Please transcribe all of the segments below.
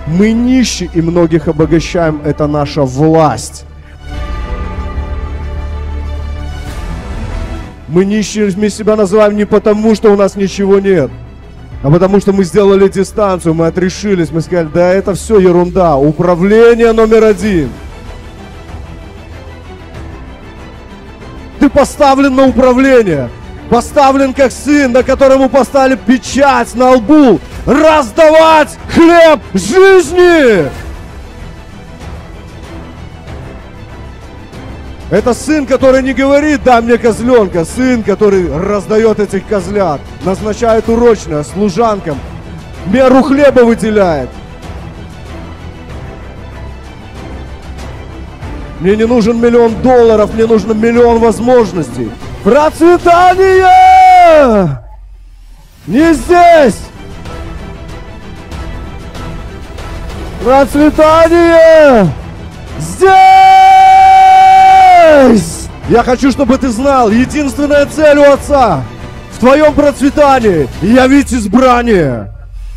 Мы нищие и многих обогащаем. Это наша власть. Мы нищими себя называем не потому, что у нас ничего нет, а потому что мы сделали дистанцию, мы отрешились, мы сказали, да это все ерунда. Управление номер один. Ты поставлен на управление. Поставлен как сын, на которому поставили печать на лбу. Раздавать хлеб жизни. Это сын, который не говорит, дай мне козленка. Сын, который раздает этих козлят. Назначает урочно служанкам. Меру хлеба выделяет. Мне не нужен $1 миллион, мне нужно 1 миллион возможностей. Процветание! Не здесь! Процветание! Здесь! Я хочу, чтобы ты знал, единственная цель у Отца в твоем процветании — явить избрание.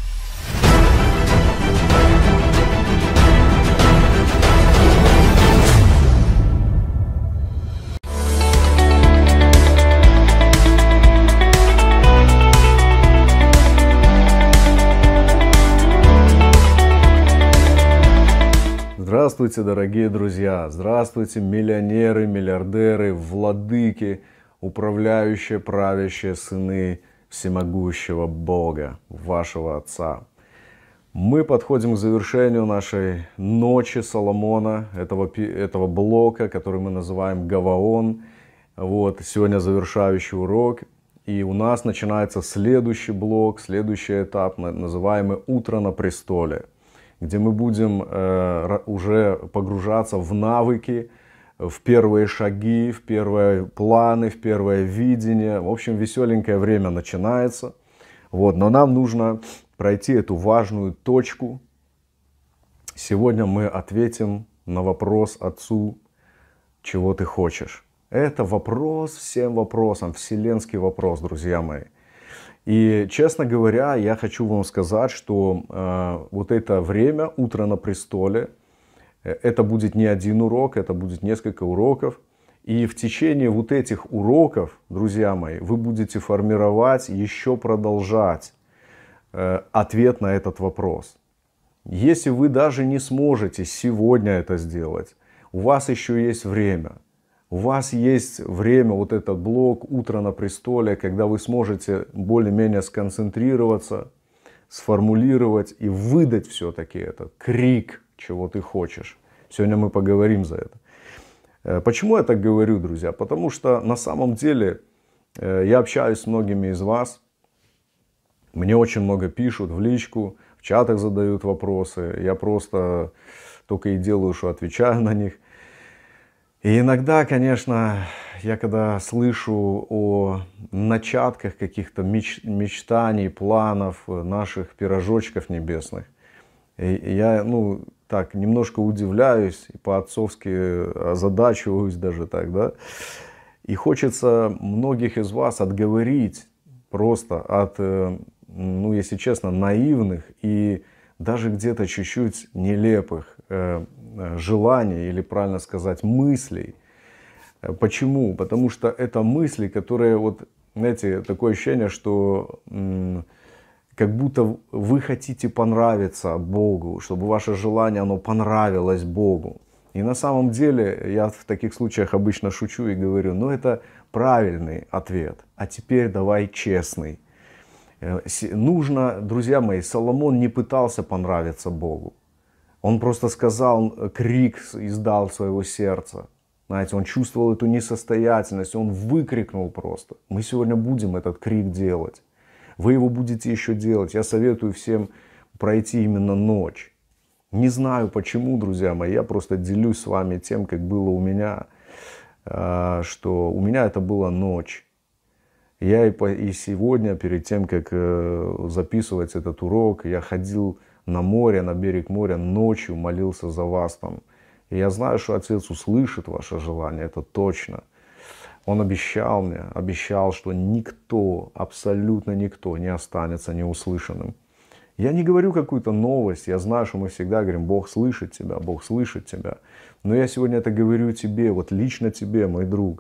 Здравствуйте, дорогие друзья! Здравствуйте, миллионеры, миллиардеры, владыки, управляющие, правящие сыны всемогущего Бога, вашего Отца. Мы подходим к завершению нашей ночи Соломона, этого блока, который мы называем Гаваон. Вот, сегодня завершающий урок. И у нас начинается следующий блок, следующий этап, называемый «Утро на престоле», где мы будем уже погружаться в навыки, в первые шаги, в первые планы, в первое видение. В общем, веселенькое время начинается. Вот, но нам нужно пройти эту важную точку. Сегодня мы ответим на вопрос Отцу, чего ты хочешь. Это вопрос всем вопросам, вселенский вопрос, друзья мои. И, честно говоря, я хочу вам сказать, что вот это время, утро на престоле, это будет не один урок, это будет несколько уроков. И в течение вот этих уроков, друзья мои, вы будете формировать, еще продолжать ответ на этот вопрос. Если вы даже не сможете сегодня это сделать, у вас еще есть время. У вас есть время, вот этот блок «Утро на престоле», когда вы сможете более-менее сконцентрироваться, сформулировать и выдать все-таки этот крик, чего ты хочешь. Сегодня мы поговорим за это. Почему я так говорю, друзья? Потому что на самом деле я общаюсь с многими из вас. Мне очень много пишут в личку, в чатах задают вопросы. Я просто только и делаю, что отвечаю на них. И иногда, конечно, я когда слышу о начатках каких-то мечтаний, планов, наших пирожочков небесных, я, так, немножко удивляюсь, и по-отцовски озадачиваюсь даже так, да. И хочется многих из вас отговорить просто от, если честно, наивных и даже где-то чуть-чуть нелепых желаний, или правильно сказать, мыслей. Почему? Потому что это мысли, которые, вот, знаете, такое ощущение, что как будто вы хотите понравиться Богу, чтобы ваше желание, оно понравилось Богу. И на самом деле, я в таких случаях обычно шучу и говорю, это правильный ответ, а теперь давай честный. Нужно, друзья мои, Соломон не пытался понравиться Богу. Он просто сказал, крик издал своего сердца. Знаете, он чувствовал эту несостоятельность, он выкрикнул просто. Мы сегодня будем этот крик делать. Вы его будете еще делать. Я советую всем пройти именно ночь. Не знаю почему, друзья мои, я просто делюсь с вами тем, как было у меня, что у меня это была ночь. Я и сегодня, перед тем, как записывать этот урок, я ходил на море, на берег моря, ночью молился за вас там. И я знаю, что Отец услышит ваше желание, это точно. Он обещал мне, что никто, абсолютно никто не останется неуслышанным. Я не говорю какую-то новость, я знаю, что мы всегда говорим, Бог слышит тебя, Бог слышит тебя. Но я сегодня это говорю тебе, вот лично тебе, мой друг.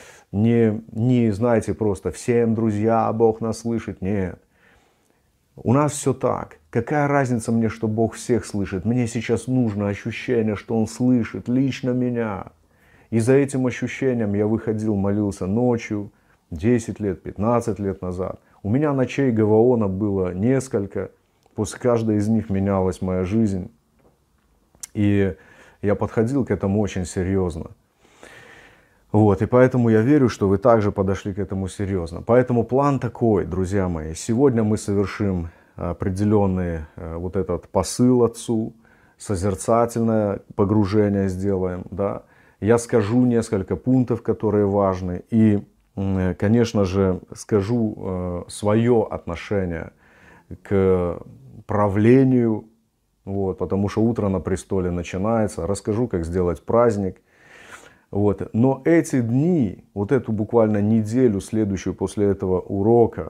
Не знаете, просто всем, друзья, Бог нас слышит. Нет. У нас все так. Какая разница мне, что Бог всех слышит? Мне сейчас нужно ощущение, что Он слышит лично меня. И за этим ощущением я выходил, молился ночью, 10 лет, 15 лет назад. У меня ночей Гаваона было несколько. После каждой из них менялась моя жизнь. И я подходил к этому очень серьезно. Вот, и поэтому я верю, что вы также подошли к этому серьезно. Поэтому план такой, друзья мои. Сегодня мы совершим определенный вот этот посыл Отцу, созерцательное погружение сделаем. Да? Я скажу несколько пунктов, которые важны. И, конечно же, скажу свое отношение к правлению. Вот, потому что утро на престоле начинается. Расскажу, как сделать праздник. Вот. Но эти дни, вот эту буквально неделю, следующую после этого урока,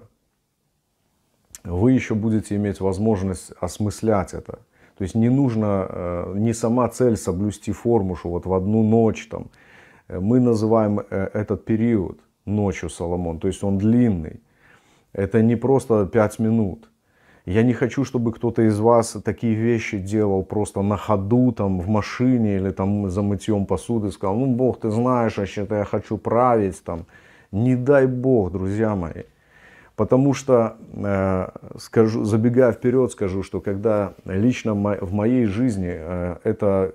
вы еще будете иметь возможность осмыслять это. То есть не нужно, не сама цель соблюсти форму, что вот в одну ночь там. Мы называем этот период ночью Соломон, то есть он длинный. Это не просто 5 минут. Я не хочу, чтобы кто-то из вас такие вещи делал просто на ходу, там, в машине или там, за мытьем посуды. Сказал, ну, Бог, ты знаешь, вообще-то я хочу править. Там. Не дай Бог, друзья мои. Потому что, скажу, забегая вперед, скажу, что когда лично в моей жизни эта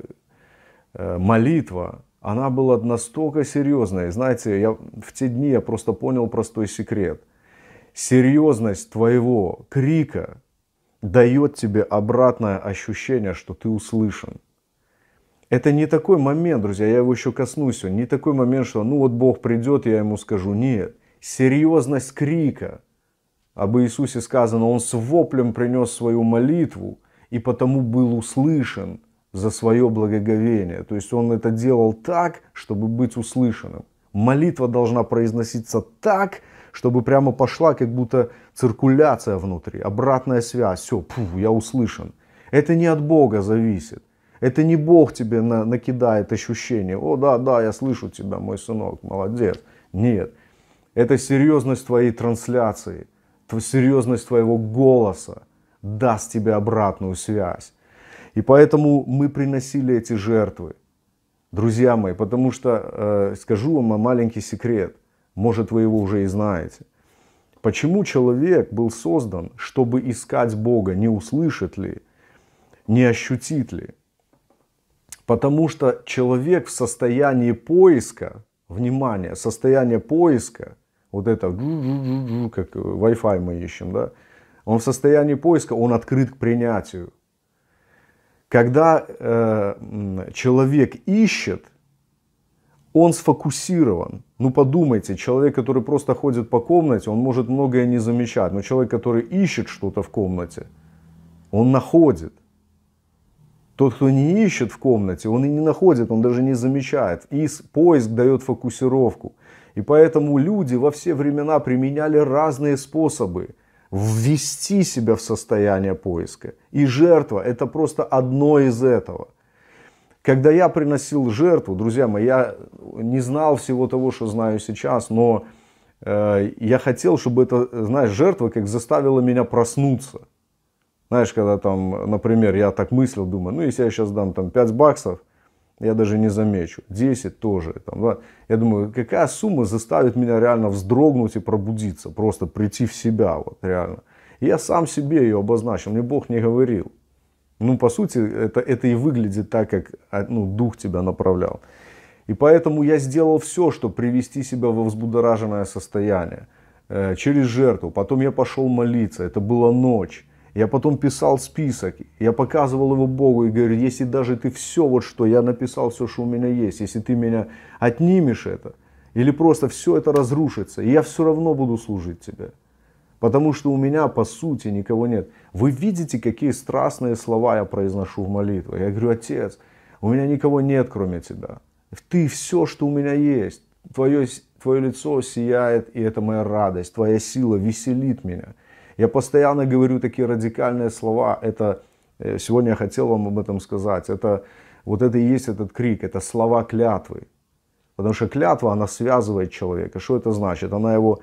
молитва, она была настолько серьезной. Знаете, в те дни я просто понял простой секрет. Серьезность твоего крика дает тебе обратное ощущение, что ты услышан. Это не такой момент, друзья, я его еще коснусь, не такой момент, что ну вот Бог придет, я ему скажу. Нет, серьезность крика. Об Иисусе сказано, Он с воплем принес свою молитву и потому был услышан за свое благоговение. То есть Он это делал так, чтобы быть услышанным. Молитва должна произноситься так, чтобы прямо пошла как будто циркуляция внутри, обратная связь. Все, я услышан. Это не от Бога зависит. Это не Бог тебе накидает ощущение. О, да, я слышу тебя, мой сынок, молодец. Нет. Это серьезность твоей трансляции, серьезность твоего голоса даст тебе обратную связь. И поэтому мы приносили эти жертвы, друзья мои, потому что, скажу вам маленький секрет, может, вы его уже и знаете. Почему человек был создан, чтобы искать Бога, не услышит ли, не ощутит ли? Потому что человек в состоянии поиска, внимание, состояние поиска, вот это, как Wi-Fi мы ищем, да, он в состоянии поиска, он открыт к принятию. Когда человек ищет, он сфокусирован. Ну подумайте, человек, который просто ходит по комнате, он может многое не замечать. Но человек, который ищет что-то в комнате, он находит. Тот, кто не ищет в комнате, он и не находит, он даже не замечает. И поиск дает фокусировку. И поэтому люди во все времена применяли разные способы ввести себя в состояние поиска. И жертва – это просто одно из этого. Когда я приносил жертву, друзья мои, я не знал всего того, что знаю сейчас, но я хотел, чтобы это, знаешь, жертва как заставила меня проснуться. Знаешь, когда там, например, я так мыслил, думаю, ну если я сейчас дам там 5 баксов, я даже не замечу, 10 тоже. Там, да. Я думаю, какая сумма заставит меня реально вздрогнуть и пробудиться, просто прийти в себя, вот реально. И я сам себе ее обозначил, мне Бог не говорил. Ну, по сути, это и выглядит так, как Дух тебя направлял. И поэтому я сделал все, чтобы привести себя во взбудораженное состояние через жертву. Потом я пошел молиться, это была ночь. Я потом писал список, я показывал его Богу и говорю, если даже ты все, вот что я написал, все, что у меня есть, если ты меня отнимешь это, или просто все это разрушится, я все равно буду служить тебе. Потому что у меня, по сути, никого нет. Вы видите, какие страстные слова я произношу в молитве. Я говорю, Отец, у меня никого нет, кроме Тебя. Ты все, что у меня есть. Твое лицо сияет, и это моя радость. Твоя сила веселит меня. Я постоянно говорю такие радикальные слова. Это, сегодня я хотел вам об этом сказать. Это, вот это и есть этот крик, это слова клятвы. Потому что клятва, она связывает человека. Что это значит? Она его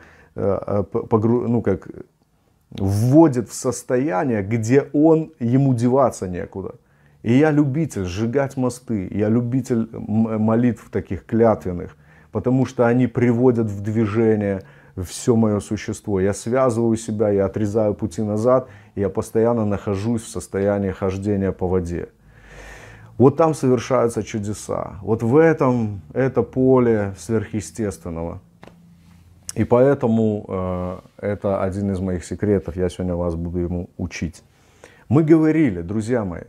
вводит в состояние, где ему деваться некуда. И я любитель сжигать мосты, я любитель молитв таких клятвенных, потому что они приводят в движение все мое существо. Я связываю себя, я отрезаю пути назад, и я постоянно нахожусь в состоянии хождения по воде. Вот там совершаются чудеса. Вот в этом это поле сверхъестественного. И поэтому это один из моих секретов. Я сегодня вас буду ему учить. Мы говорили, друзья мои,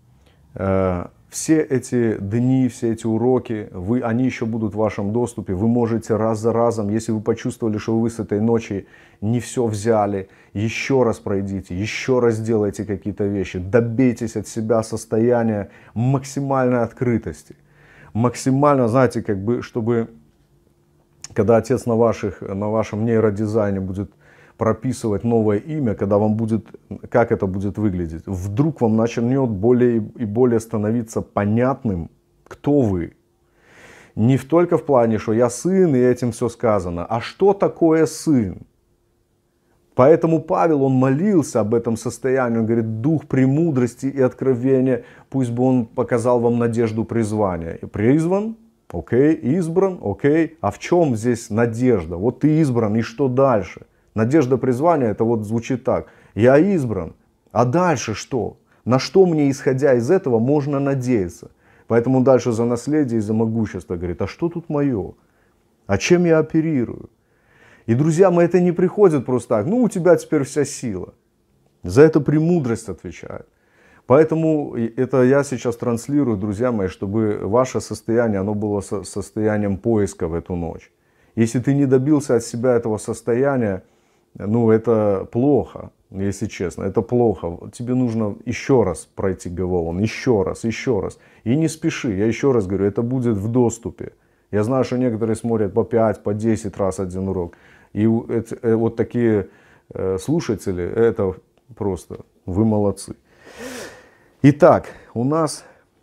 все эти дни, все эти уроки, они еще будут в вашем доступе. Вы можете раз за разом, если вы почувствовали, что вы с этой ночи не все взяли, еще раз пройдите, еще раз делайте какие-то вещи. Добейтесь от себя состояния максимальной открытости. Максимально, знаете, как бы, чтобы, когда Отец на вашем нейродизайне будет прописывать новое имя, когда вам будет, как это будет выглядеть, вдруг вам начнет более и более становиться понятным, кто вы. Не только в плане, что я сын, и этим все сказано, а что такое сын. Поэтому Павел, он молился об этом состоянии, он говорит, дух премудрости и откровения, пусть бы он показал вам надежду призвания. И призван, окей, избран, окей, а в чем здесь надежда? Вот ты избран, и что дальше? Надежда призвания, это вот звучит так. Я избран, а дальше что? На что мне, исходя из этого, можно надеяться? Поэтому дальше за наследие и за могущество говорит, а что тут мое? А чем я оперирую? И, друзья мои, это не приходит просто так. Ну, у тебя теперь вся сила. За это премудрость отвечает. Поэтому это я сейчас транслирую, друзья мои, чтобы ваше состояние, оно было состоянием поиска в эту ночь. Если ты не добился от себя этого состояния, ну, это плохо, если честно, это плохо. Тебе нужно еще раз пройти Гаволон, еще раз. И не спеши, я еще раз говорю, это будет в доступе. Я знаю, что некоторые смотрят по 5, по 10 раз один урок. И вот такие слушатели, это просто, вы молодцы. Итак, у нас,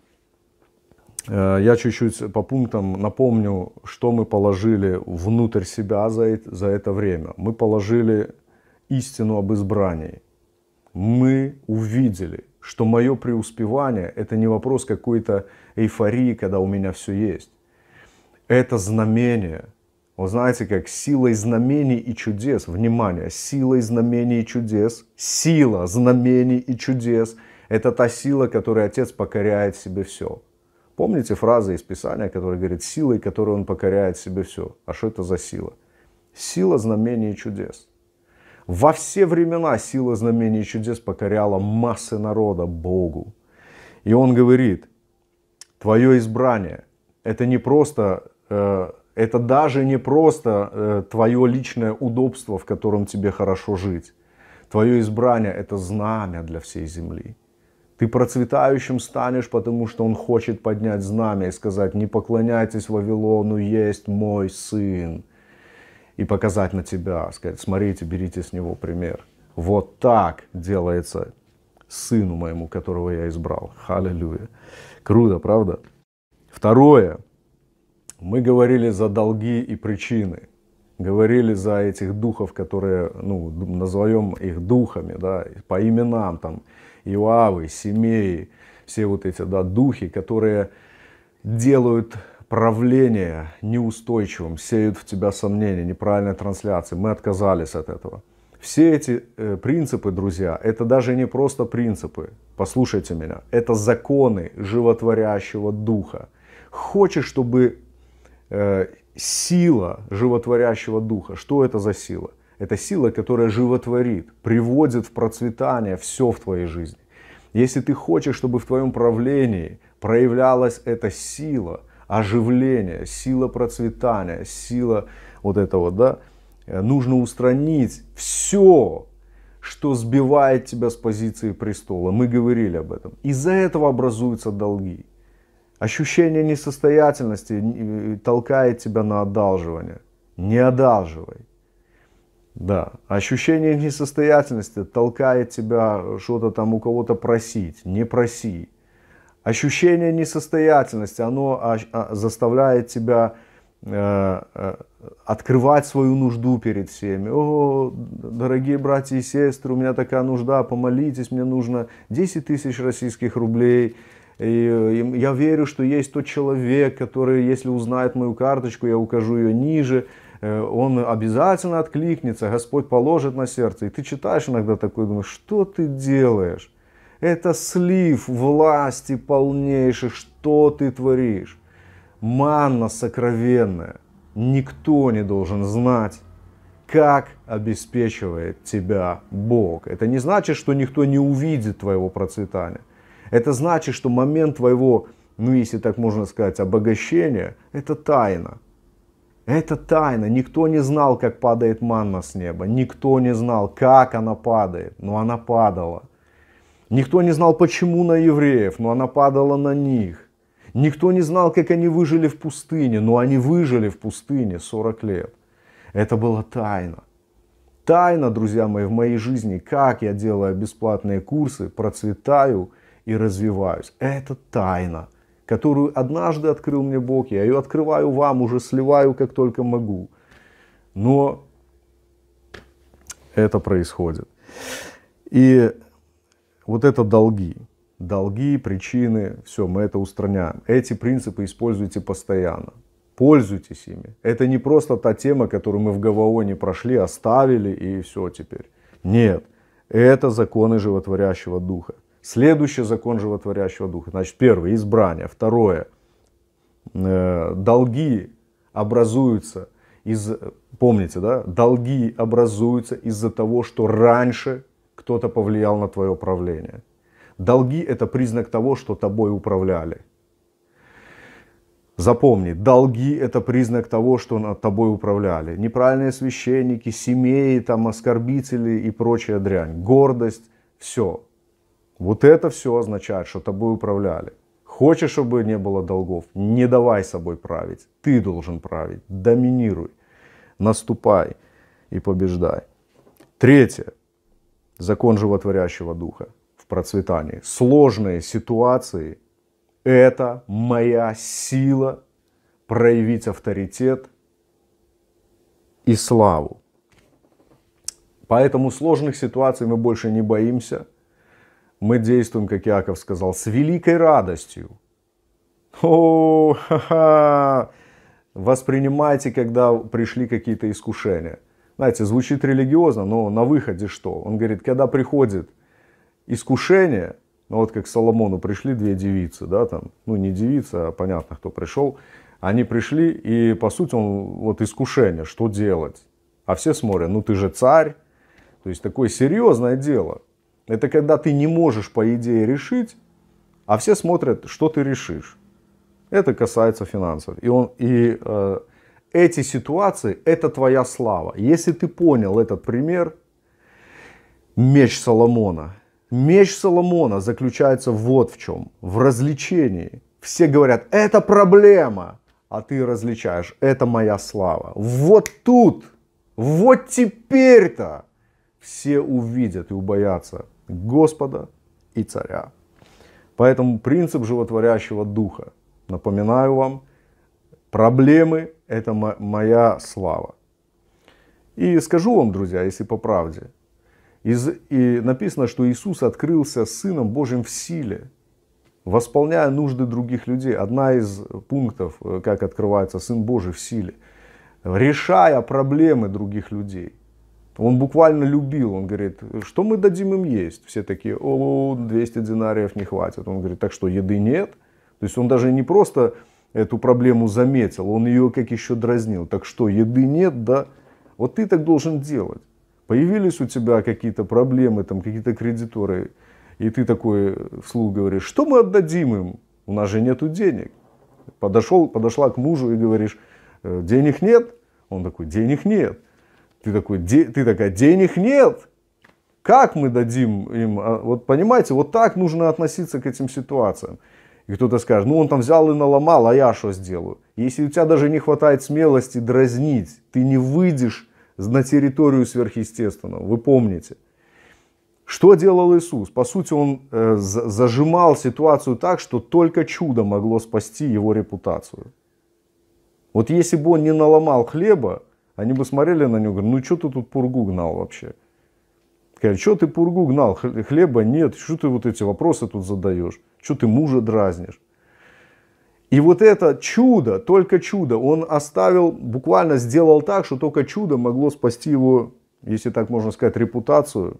я чуть-чуть по пунктам напомню, что мы положили внутрь себя за это время. Мы положили истину об избрании. Мы увидели, что мое преуспевание – это не вопрос какой-то эйфории, когда у меня все есть. Это знамение. Вы знаете, как силой знамений и чудес, внимание, силой знамений и чудес, сила знамений и чудес – это та сила, которой Отец покоряет себе все. Помните фразы из Писания, которая говорит, силой, которой Он покоряет себе все. А что это за сила? Сила знамений и чудес. Во все времена сила знамений и чудес покоряла массы народа Богу. И Он говорит, твое избрание, это не просто, это даже не просто твое личное удобство, в котором тебе хорошо жить. Твое избрание – это знамя для всей земли. Ты процветающим станешь, потому что Он хочет поднять знамя и сказать, не поклоняйтесь Вавилону, есть мой сын. И показать на тебя, сказать, смотрите, берите с него пример. Вот так делается сыну моему, которого я избрал. Аллилуйя. Круто, правда? Второе. Мы говорили за долги и причины. Говорили за этих духов, которые, ну, назовем их духами, да, по именам, там, Иоавы, Семеи, все вот эти, да, духи, которые делают правление неустойчивым, сеют в тебя сомнения, неправильные трансляции. Мы отказались от этого. Все эти принципы, друзья, это даже не просто принципы, послушайте меня, это законы животворящего духа. Хочешь, чтобы сила животворящего духа, что это за сила? Это сила, которая животворит, приводит в процветание все в твоей жизни. Если ты хочешь, чтобы в твоем правлении проявлялась эта сила оживления, сила процветания, сила вот этого, да, нужно устранить все, что сбивает тебя с позиции престола. Мы говорили об этом. Из-за этого образуются долги. Ощущение несостоятельности толкает тебя на одалживание. Не одалживай. Да, ощущение несостоятельности толкает тебя что-то там у кого-то просить. Не проси. Ощущение несостоятельности, оно заставляет тебя открывать свою нужду перед всеми. О, дорогие братья и сестры, у меня такая нужда, помолитесь, мне нужно 10 тысяч российских рублей. И я верю, что есть тот человек, который, если узнает мою карточку, я укажу ее ниже, он обязательно откликнется, Господь положит на сердце. И ты читаешь иногда такое, думаешь, что ты делаешь? Это слив власти полнейшей, что ты творишь? Манна сокровенная. Никто не должен знать, как обеспечивает тебя Бог. Это не значит, что никто не увидит твоего процветания. Это значит, что момент твоего, ну если так можно сказать, обогащения, это тайна. Это тайна. Никто не знал, как падает манна с неба. Никто не знал, как она падает, но она падала. Никто не знал, почему на евреев, но она падала на них. Никто не знал, как они выжили в пустыне, но они выжили в пустыне 40 лет. Это была тайна. Тайна, друзья мои, в моей жизни, как я делаю бесплатные курсы, процветаю и развиваюсь. Это тайна, которую однажды открыл мне Бог. Я ее открываю вам, уже сливаю, как только могу. Но это происходит. И вот это долги. Долги, причины, все, мы это устраняем. Эти принципы используйте постоянно. Пользуйтесь ими. Это не просто та тема, которую мы в Гаваоне прошли, оставили и все теперь. Нет, это законы животворящего духа. Следующий закон животворящего духа. Значит, первое, избрание. Второе, долги образуются помните, да? Долги образуются из-за того, что раньше кто-то повлиял на твое правление. Долги – это признак того, что тобой управляли. Запомни, долги – это признак того, что над тобой управляли. Неправильные священники, семьи, там, оскорбители и прочая дрянь. Гордость – все. Вот это все означает, что тобой управляли. Хочешь, чтобы не было долгов? Не давай собой править. Ты должен править. Доминируй. Наступай и побеждай. Третье. Закон животворящего духа в процветании. Сложные ситуации – это моя сила проявить авторитет и славу. Поэтому сложных ситуаций мы больше не боимся. Мы действуем, как Иаков сказал, с великой радостью. Воспринимайте, когда пришли какие-то искушения. Знаете, звучит религиозно, но на выходе что? Он говорит, когда приходит искушение, ну вот как к Соломону пришли две девицы, да, там, ну не девица, а понятно, кто пришел. Они пришли, и по сути, вот искушение, что делать? А все смотрят, ну ты же царь. То есть такое серьезное дело. Это когда ты не можешь, по идее, решить, а все смотрят, что ты решишь. Это касается финансов. Эти ситуации – это твоя слава. Если ты понял этот пример, меч Соломона. Меч Соломона заключается вот в чем. В развлечении. Все говорят, это проблема. А ты различаешь, это моя слава. Вот тут, вот теперь-то все увидят и убоятся Господа и Царя. Поэтому принцип животворящего духа. Напоминаю вам, проблемы – это моя слава. И скажу вам, друзья, если по правде, и написано, что Иисус открылся Сыном Божьим в силе, восполняя нужды других людей. Одна из пунктов, как открывается Сын Божий в силе, решая проблемы других людей. Он буквально любил, он говорит, что мы дадим им есть? Все такие, 200 динариев не хватит. Он говорит, так что, еды нет? То есть он даже не просто эту проблему заметил, он ее как еще дразнил. Так что, еды нет, да? Вот ты так должен делать. Появились у тебя какие-то проблемы, там какие-то кредиторы, и ты такой вслух говоришь, что мы отдадим им? У нас же нету денег. Подошла к мужу и говоришь, денег нет? Он такой, денег нет. Ты такая, денег нет? Как мы дадим им? Вот понимаете, вот так нужно относиться к этим ситуациям. И кто-то скажет, ну он там взял и наломал, а я что сделаю? Если у тебя даже не хватает смелости дразнить, ты не выйдешь на территорию сверхъестественного. Вы помните. Что делал Иисус? По сути, он зажимал ситуацию так, что только чудо могло спасти его репутацию. Вот если бы он не наломал хлеба, они бы смотрели на него и говорили, ну что ты тут пургу гнал вообще? Говорят, что ты пургу гнал, хлеба нет, что ты вот эти вопросы тут задаешь, что ты мужа дразнишь? И вот это чудо, только чудо, он оставил, буквально сделал так, что только чудо могло спасти его, если так можно сказать, репутацию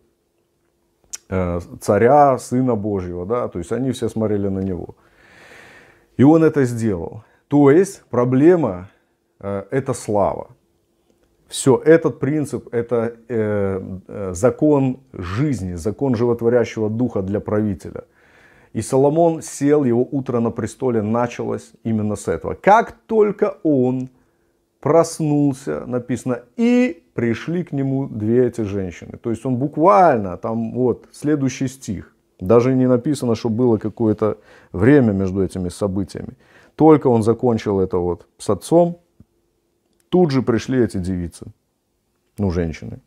царя, сына Божьего, да, то есть они все смотрели на него. И он это сделал. То есть проблема это слава. Все, этот принцип, это закон жизни, закон животворящего духа для правителя. И Соломон сел, его утро на престоле началось именно с этого. Как только он проснулся, написано, и пришли к нему две эти женщины. То есть он буквально, там вот следующий стих, даже не написано, что было какое-то время между этими событиями. Только он закончил это вот с отцом, тут же пришли эти девицы, ну женщины.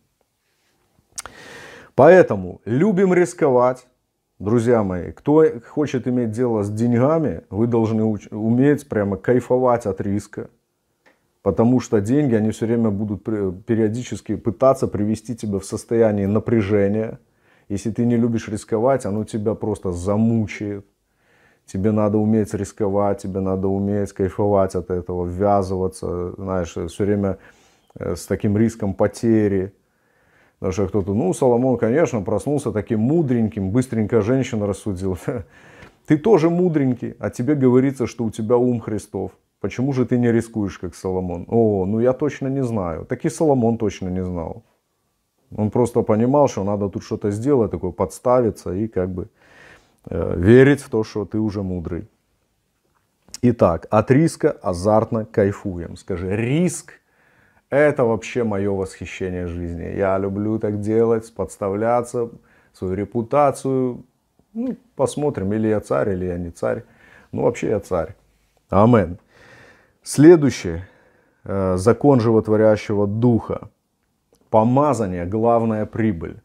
Поэтому любим рисковать. Друзья мои, кто хочет иметь дело с деньгами, вы должны уметь прямо кайфовать от риска. Потому что деньги, они все время будут периодически пытаться привести тебя в состояние напряжения. Если ты не любишь рисковать, оно тебя просто замучает. Тебе надо уметь рисковать, тебе надо уметь кайфовать от этого, ввязываться, знаешь, все время с таким риском потери. Потому что кто-то, ну, Соломон, конечно, проснулся таким мудреньким, быстренько женщина рассудила. Ты тоже мудренький, а тебе говорится, что у тебя ум Христов. Почему же ты не рискуешь, как Соломон? О, ну я точно не знаю. Так и Соломон точно не знал. Он просто понимал, что надо тут что-то сделать, такое подставиться и как бы верить в то, что ты уже мудрый. Итак, от риска азартно кайфуем. Скажи, риск — это вообще мое восхищение жизни. Я люблю так делать, подставляться, свою репутацию. Ну, посмотрим, или я царь, или я не царь. Ну, вообще я царь. Амен. Следующий закон животворящего духа. Помазание — главная прибыль.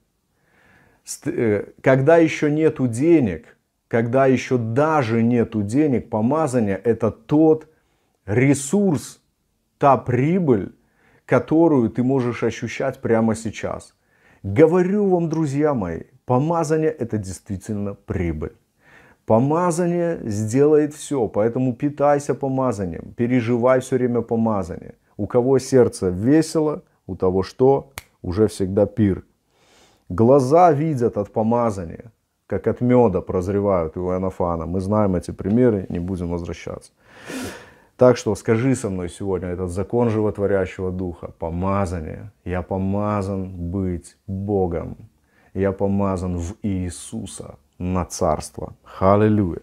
Когда еще нету денег, когда еще даже нету денег, помазание — это тот ресурс, та прибыль, которую ты можешь ощущать прямо сейчас. Говорю вам, друзья мои, помазание — это действительно прибыль. Помазание сделает все, поэтому питайся помазанием, переживай все время помазание. У кого сердце весело, у того что? Уже всегда пир. Глаза видят от помазания, как от меда прозревают у Иоаннафана. Мы знаем эти примеры, не будем возвращаться. Так что скажи со мной сегодня этот закон животворящего духа. Помазание. Я помазан быть Богом. Я помазан в Иисуса на царство. Халилюя.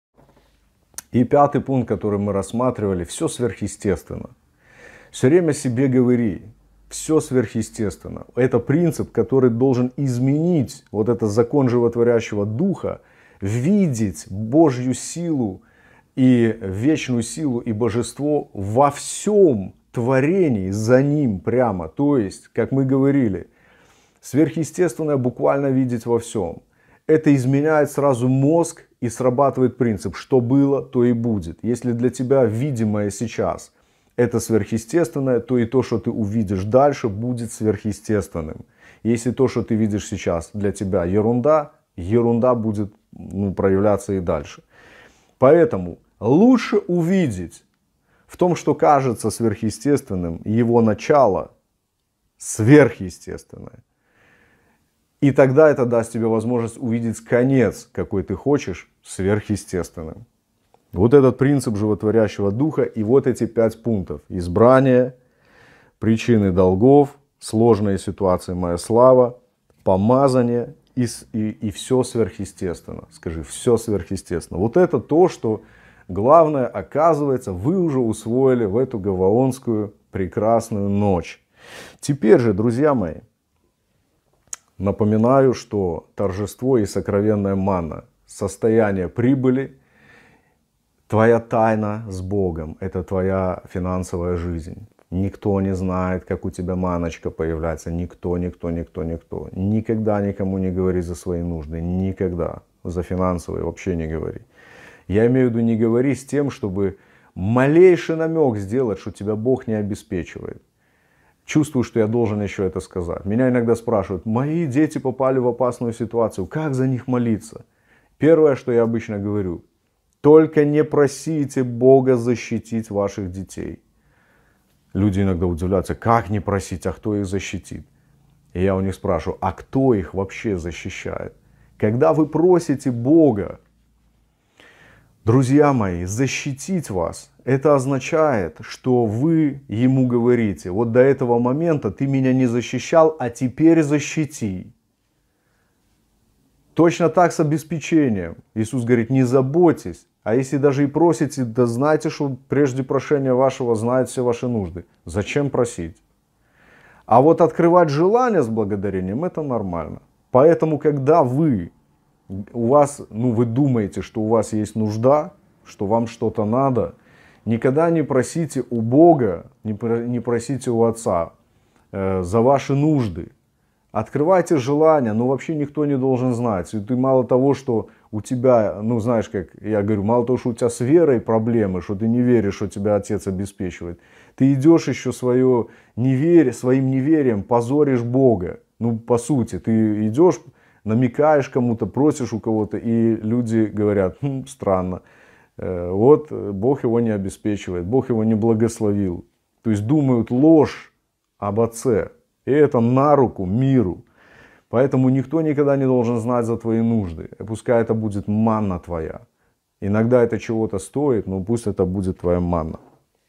И пятый пункт, который мы рассматривали, все сверхъестественно. Все время себе говори, все сверхъестественно. Это принцип, который должен изменить вот этот закон животворящего духа, видеть Божью силу и вечную силу и божество во всем творении за ним прямо. То есть, как мы говорили, сверхъестественное буквально видеть во всем. Это изменяет сразу мозг и срабатывает принцип, что было, то и будет. Если для тебя видимое сейчас это сверхъестественное, то и то, что ты увидишь дальше, будет сверхъестественным. Если то, что ты видишь сейчас, для тебя ерунда, ерунда будет проявляться и дальше. Поэтому лучше увидеть в том, что кажется сверхъестественным, его начало сверхъестественное. И тогда это даст тебе возможность увидеть конец, какой ты хочешь, сверхъестественным. Вот этот принцип животворящего духа и вот эти 5 пунктов. Избрание, причины долгов, сложные ситуации моя слава, помазание и все сверхъестественно. Скажи, все сверхъестественно. Вот это то, что главное, оказывается, вы уже усвоили в эту гаваонскую прекрасную ночь. Теперь же, друзья мои, напоминаю, что торжество и сокровенная манна, состояние прибыли, твоя тайна с Богом, это твоя финансовая жизнь. Никто не знает, как у тебя маночка появляется. Никто. Никогда никому не говори за свои нужды. Никогда. За финансовые вообще не говори. Я имею в виду, не говори с тем, чтобы малейший намек сделать, что тебя Бог не обеспечивает. Чувствую, что я должен еще это сказать. Меня иногда спрашивают: мои дети попали в опасную ситуацию, как за них молиться? Первое, что я обычно говорю: только не просите Бога защитить ваших детей. Люди иногда удивляются: как не просить, а кто их защитит? И я у них спрашиваю: а кто их вообще защищает? Когда вы просите Бога, друзья мои, защитить вас, это означает, что вы Ему говорите: вот до этого момента ты меня не защищал, а теперь защити. Точно так с обеспечением. Иисус говорит: не заботьтесь, а если даже и просите, да знайте, что прежде прошения вашего знает все ваши нужды. Зачем просить? А вот открывать желание с благодарением — это нормально. Поэтому, когда вы думаете, что у вас есть нужда, что вам что-то надо, никогда не просите у Бога, не просите у Отца за ваши нужды. Открывайте желание, но вообще никто не должен знать. И ты мало того, что у тебя, знаешь, как я говорю, мало того, что у тебя с верой проблемы, что ты не веришь, что тебя Отец обеспечивает, ты идешь еще своим неверием позоришь Бога. По сути, ты идешь, намекаешь кому-то, просишь у кого-то, и люди говорят: странно, вот Бог его не обеспечивает, Бог его не благословил. То есть думают ложь об Отце. И это на руку миру. Поэтому никто никогда не должен знать за твои нужды. Пускай это будет манна твоя. Иногда это чего-то стоит, но пусть это будет твоя манна.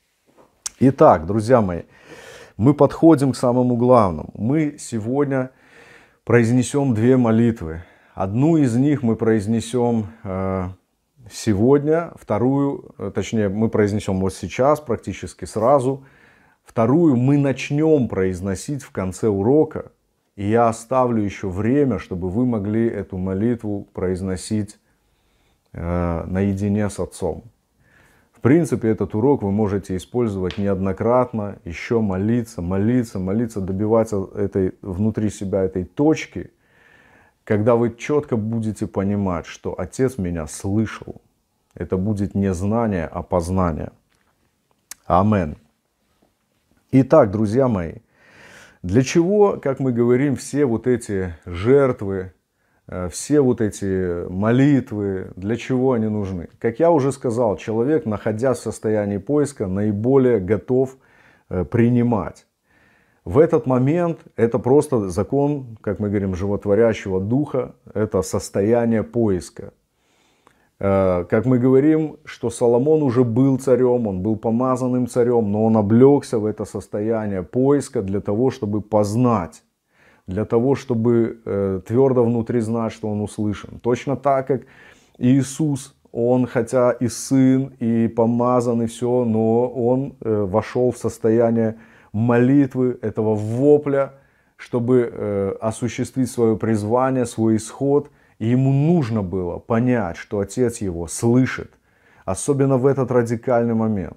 Итак, друзья мои, мы подходим к самому главному. Мы сегодня произнесем две молитвы. Одну из них мы произнесем сегодня, вторую, точнее, мы произнесем вот сейчас, практически сразу. Вторую мы начнем произносить в конце урока, и я оставлю еще время, чтобы вы могли эту молитву произносить наедине с Отцом. В принципе, этот урок вы можете использовать неоднократно, еще молиться, добиваться внутри себя этой точки, когда вы четко будете понимать, что Отец меня слышал. Это будет не знание, а познание. Амин. Итак, друзья мои, для чего, как мы говорим, все вот эти жертвы, все вот эти молитвы, для чего они нужны? Как я уже сказал, человек, находясь в состоянии поиска, наиболее готов принимать. В этот момент это просто закон, как мы говорим, животворящего духа, это состояние поиска. Как мы говорим, что Соломон уже был царем, он был помазанным царем, но он облегся в это состояние поиска для того, чтобы познать, для того, чтобы твердо внутри знать, что он услышан. Точно так, как Иисус, он хотя и сын, и помазан, и все, но он вошел в состояние молитвы, этого вопля, чтобы осуществить свое призвание, свой исход. И ему нужно было понять, что Отец его слышит, особенно в этот радикальный момент.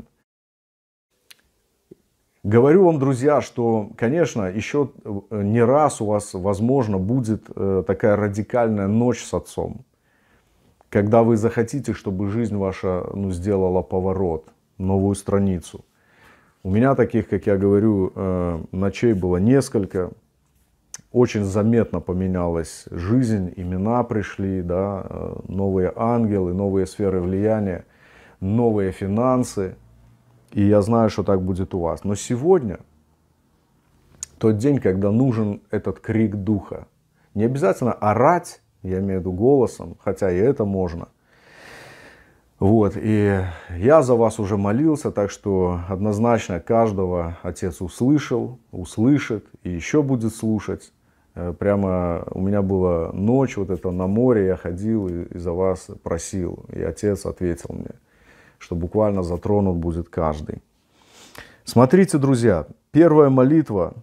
Говорю вам, друзья, что, конечно, еще не раз у вас, возможно, будет такая радикальная ночь с Отцом, когда вы захотите, чтобы жизнь ваша сделала поворот, новую страницу. У меня таких, как я говорю, ночей было несколько. Очень заметно поменялась жизнь, имена пришли, да, новые ангелы, новые сферы влияния, новые финансы. И я знаю, что так будет у вас. Но сегодня тот день, когда нужен этот крик духа. Не обязательно орать, я имею в виду голосом, хотя и это можно. Вот, и я за вас уже молился, так что однозначно каждого Отец услышал, услышит и еще будет слушать. Прямо у меня была ночь, вот это на море, я ходил и за вас просил. И Отец ответил мне, что буквально затронут будет каждый. Смотрите, друзья, первая молитва,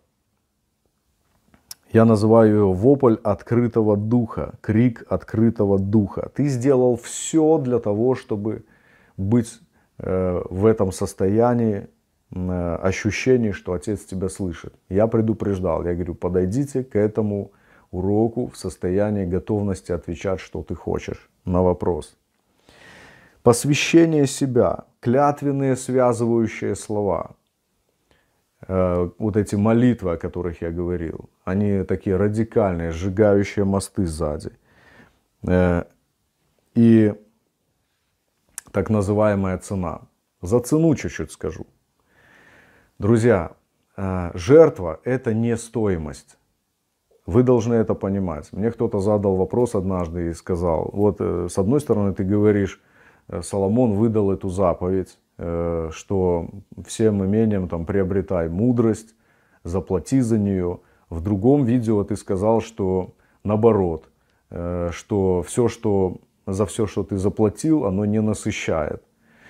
я называю ее вопль открытого духа, крик открытого духа. Ты сделал все для того, чтобы быть в этом состоянии ощущений, что Отец тебя слышит. Я предупреждал, я говорю, подойдите к этому уроку в состоянии готовности отвечать, что ты хочешь на вопрос. Посвящение себя, клятвенные связывающие слова, вот эти молитвы, о которых я говорил, они такие радикальные, сжигающие мосты сзади. И так называемая цена. За цену чуть-чуть скажу. Друзья, жертва – это не стоимость. Вы должны это понимать. Мне кто-то задал вопрос однажды и сказал, вот с одной стороны ты говоришь, Соломон выдал эту заповедь, что всем имением там приобретай мудрость, заплати за нее. В другом видео ты сказал, что наоборот, что за все, что ты заплатил, оно не насыщает.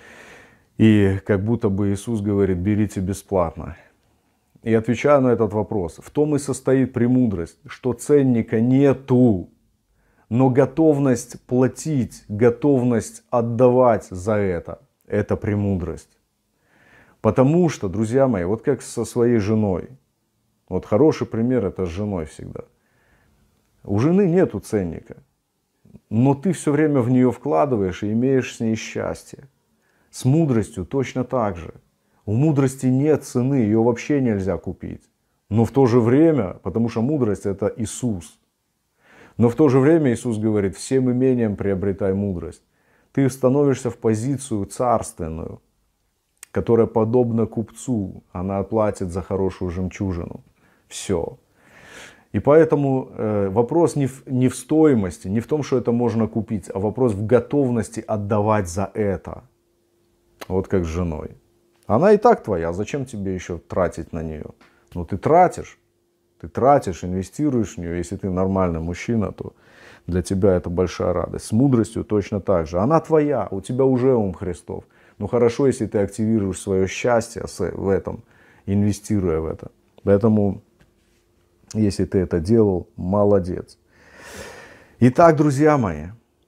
И как будто бы Иисус говорит, берите бесплатно. И отвечаю на этот вопрос. В том и состоит премудрость, что ценника нету, но готовность платить, готовность отдавать за это премудрость. Потому что, друзья мои, вот как со своей женой. Вот хороший пример это с женой всегда. У жены нету ценника, но ты все время в нее вкладываешь и имеешь с ней счастье. С мудростью точно так же. У мудрости нет цены, ее вообще нельзя купить. Но в то же время, потому что мудрость это Иисус. Но в то же время Иисус говорит, всем имением приобретай мудрость. Ты становишься в позицию царственную, которая подобна купцу. Она отплатит за хорошую жемчужину. Все. И поэтому вопрос не в стоимости, не в том, что это можно купить, а вопрос в готовности отдавать за это. Вот как с женой. Она и так твоя, зачем тебе еще тратить на нее? Ну ты тратишь, инвестируешь в нее. Если ты нормальный мужчина, то для тебя это большая радость. С мудростью точно так же. Она твоя, у тебя уже ум Христов. Ну хорошо, если ты активируешь свое счастье в этом, инвестируя в это. Поэтому, если ты это делал, молодец. Итак, друзья мои,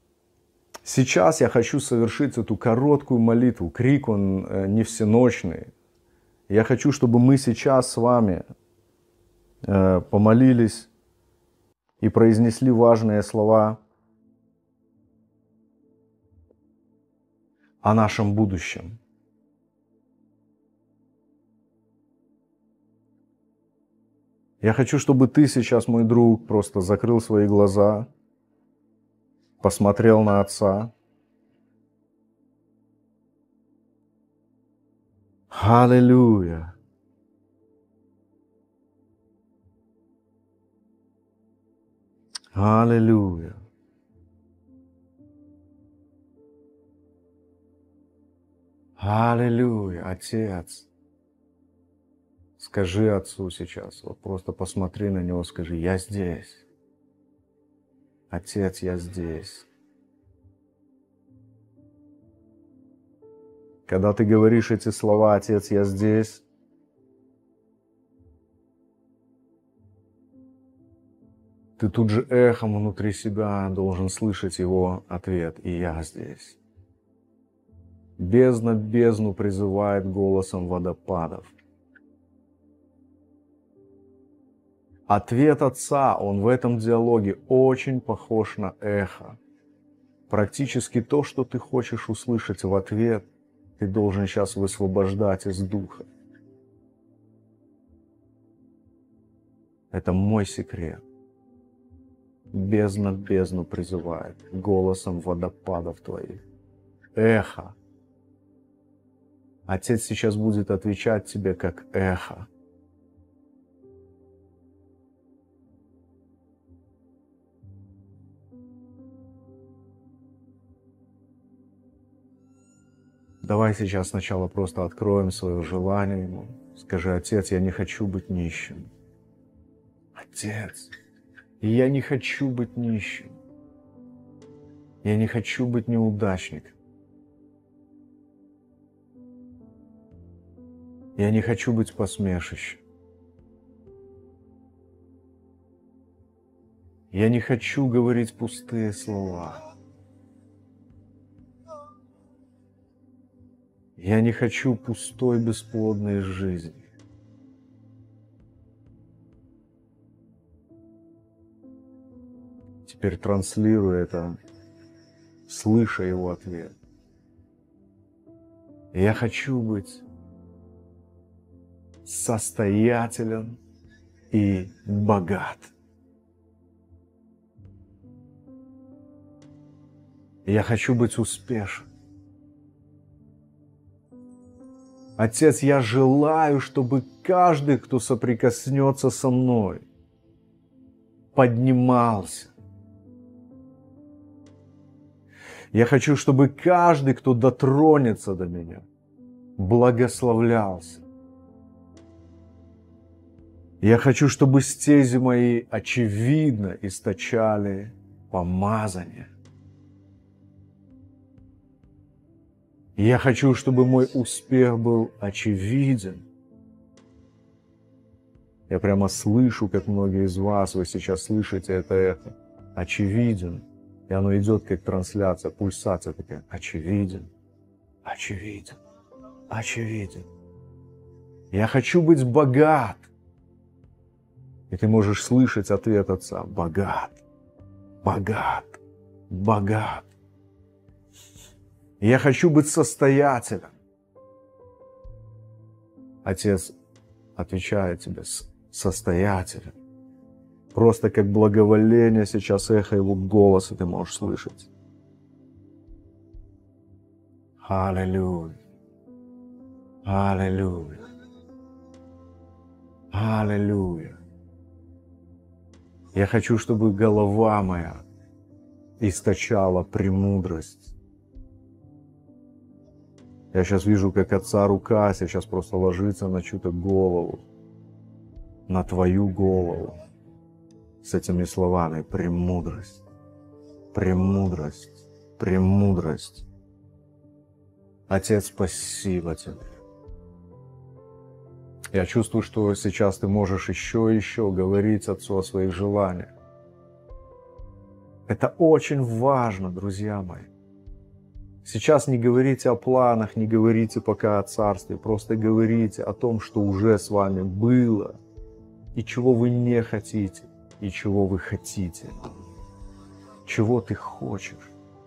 сейчас я хочу совершить эту короткую молитву. Крик, он не всеночный. Я хочу, чтобы мы сейчас с вами помолились и произнесли важные слова о нашем будущем. Я хочу, чтобы ты сейчас, мой друг, просто закрыл свои глаза, посмотрел на Отца. Аллилуйя! Аллилуйя! Аллилуйя! Отец! Скажи Отцу сейчас, вот просто посмотри на Него, скажи, я здесь. Отец, я здесь. Когда ты говоришь эти слова, Отец, я здесь, ты тут же эхом внутри себя должен слышать Его ответ, и я здесь. Бездна бездну призывает голосом водопадов. Ответ Отца, он в этом диалоге очень похож на эхо. Практически то, что ты хочешь услышать в ответ, ты должен сейчас высвобождать из духа. Это мой секрет. Бездна бездну призывает голосом водопадов твоих. Эхо. Отец сейчас будет отвечать тебе как эхо. Давай сейчас сначала просто откроем свое желание Ему. Скажи, Отец, я не хочу быть нищим. Отец, я не хочу быть нищим. Я не хочу быть неудачником. Я не хочу быть посмешищем. Я не хочу говорить пустые слова. Я не хочу пустой, бесплодной жизни. Теперь транслирую это, слыша его ответ. Я хочу быть состоятелен и богат. Я хочу быть успешен. Отец, я желаю, чтобы каждый, кто соприкоснется со мной, поднимался. Я хочу, чтобы каждый, кто дотронется до меня, благословлялся. Я хочу, чтобы стези мои очевидно источали помазание. Я хочу, чтобы мой успех был очевиден. Я прямо слышу, как многие из вас, вы сейчас слышите это эхо. Очевиден. И оно идет как трансляция, пульсация такая. Очевиден, очевиден, очевиден. Я хочу быть богат. И ты можешь слышать ответ Отца. Богат, богат, богат. Я хочу быть состоятелен. Отец отвечает тебе, состоятелен. Просто как благоволение сейчас эхо его голоса ты можешь слышать. Аллилуйя. Аллилуйя. Аллилуйя. Я хочу, чтобы голова моя источала премудрость. Я сейчас вижу, как Отца рука сейчас просто ложится на чью-то голову, на твою голову. С этими словами: премудрость, премудрость, премудрость. Отец, спасибо тебе. Я чувствую, что сейчас ты можешь еще говорить Отцу о своих желаниях. Это очень важно, друзья мои. Сейчас не говорите о планах, не говорите пока о царстве, просто говорите о том, что уже с вами было, и чего вы не хотите, и чего вы хотите, чего ты хочешь.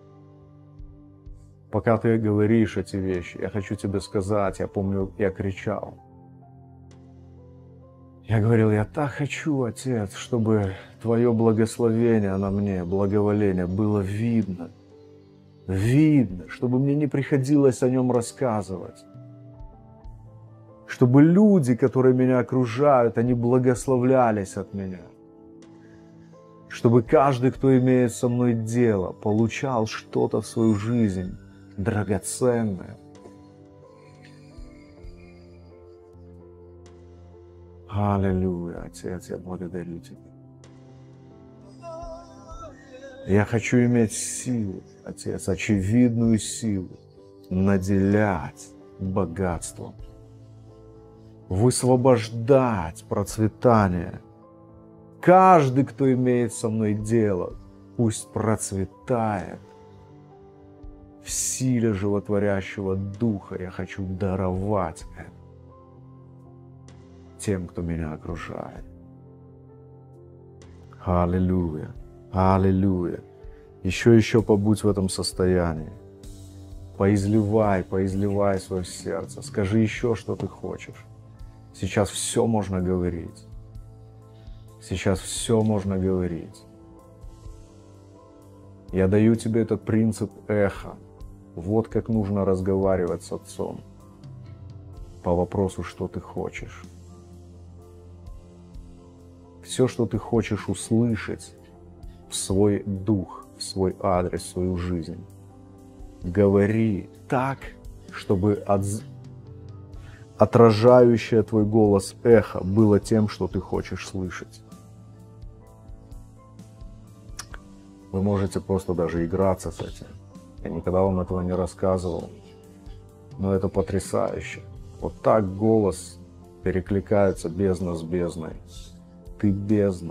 Пока ты говоришь эти вещи, я хочу тебе сказать, я помню, я кричал. Я говорил: я так хочу, Отец, чтобы Твое благословение на мне, благоволение было видно. Видно, чтобы мне не приходилось о нем рассказывать. Чтобы люди, которые меня окружают, они благословлялись от меня. Чтобы каждый, кто имеет со мной дело, получал что-то в свою жизнь драгоценное. Аллилуйя, Отец, я благодарю Тебя. Я хочу иметь силу, Отец, очевидную силу, наделять богатством, высвобождать процветание. Каждый, кто имеет со мной дело, пусть процветает в силе животворящего Духа. Я хочу даровать это тем, кто меня окружает. Аллилуйя. Аллилуйя. Еще побудь в этом состоянии. Поизливай свое сердце. Скажи еще, что ты хочешь. Сейчас все можно говорить. Сейчас все можно говорить. Я даю тебе этот принцип эха. Вот как нужно разговаривать с Отцом по вопросу, что ты хочешь. Все, что ты хочешь услышать в свой дух, в свой адрес, в свою жизнь, говори так, чтобы отражающее твой голос эхо было тем, что ты хочешь слышать. Вы можете просто даже играться с этим. Я никогда вам этого не рассказывал, но это потрясающе. Вот так голос перекликается бездна с бездной. Ты бездна,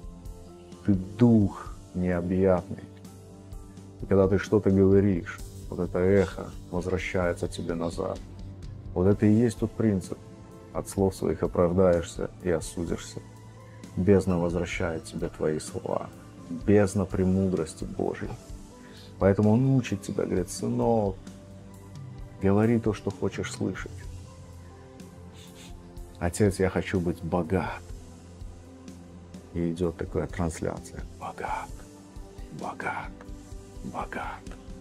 ты дух необъятный. И когда ты что-то говоришь, вот это эхо возвращается тебе назад. Вот это и есть тот принцип. От слов своих оправдаешься и осудишься. Бездна возвращает тебе твои слова. Бездна премудрости Божьей. Поэтому он учит тебя, говорит: сынок, говори то, что хочешь слышать. Отец, я хочу быть богат. И идет такая трансляция. Богат, богат, богат.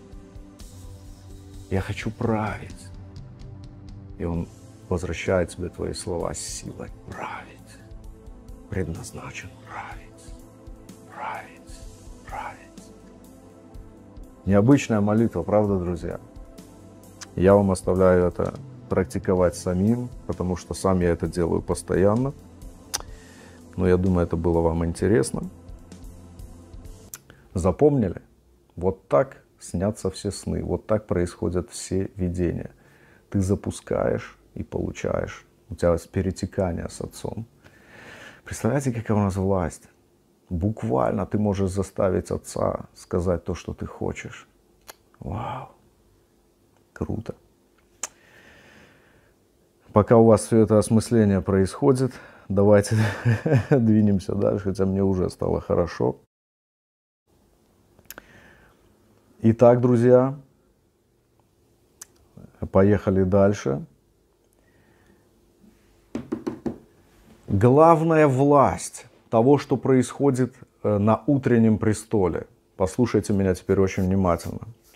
Я хочу править. И он возвращает тебе твои слова с силой. Править. Предназначен править. Править. Править. Необычная молитва, правда, друзья? Я вам оставляю это практиковать самим, потому что сам я это делаю постоянно. Но я думаю, это было вам интересно. Запомнили? Вот так снятся все сны, вот так происходят все видения. Ты запускаешь и получаешь. У тебя перетекание с Отцом. Представляете, какая у нас власть? Буквально ты можешь заставить Отца сказать то, что ты хочешь. Вау! Круто! Пока у вас все это осмысление происходит, давайте двинемся дальше, хотя мне уже стало хорошо. Итак, друзья, поехали дальше. Главная власть того, что происходит на утреннем престоле, послушайте меня теперь очень внимательно,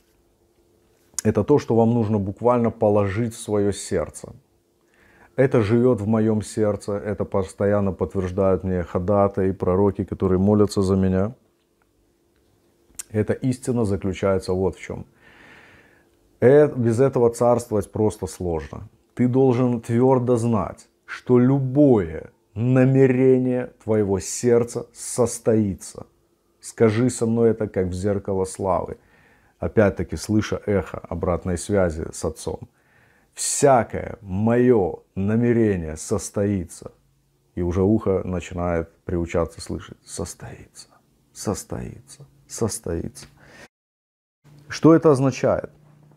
это то, что вам нужно буквально положить в свое сердце. Это живет в моем сердце, это постоянно подтверждают мне ходатаи, пророки, которые молятся за меня. Эта истина заключается вот в чем. Без этого царствовать просто сложно. Ты должен твердо знать, что любое намерение твоего сердца состоится. Скажи со мной это, как в зеркало славы. Опять-таки, слыша эхо обратной связи с Отцом. Всякое мое намерение состоится. И уже ухо начинает приучаться слышать. Состоится, состоится, состоится. Что это означает?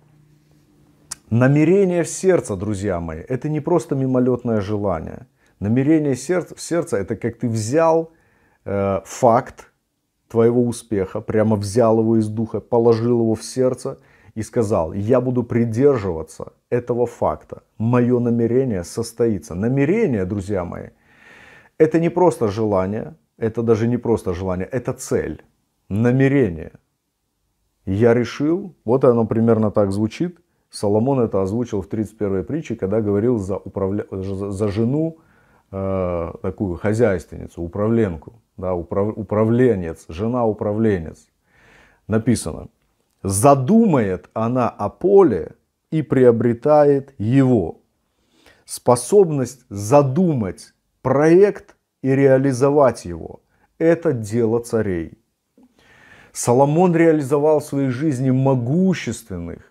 Намерение в сердце, друзья мои, это не просто мимолетное желание. Намерение в сердце это как ты взял факт твоего успеха, прямо взял его из духа, положил его в сердце и сказал: я буду придерживаться этого факта. Мое намерение состоится. Намерение, друзья мои, это не просто желание, это даже не просто желание, это цель. Намерение. Я решил, вот оно примерно так звучит. Соломон это озвучил в 31-й притче, когда говорил за жену, такую хозяйственницу, управленку, да, управленец, жена управленец. Написано: задумает она о поле и приобретает его. Способность задумать проект и реализовать его – это дело царей. Соломон реализовал в своей жизни могущественных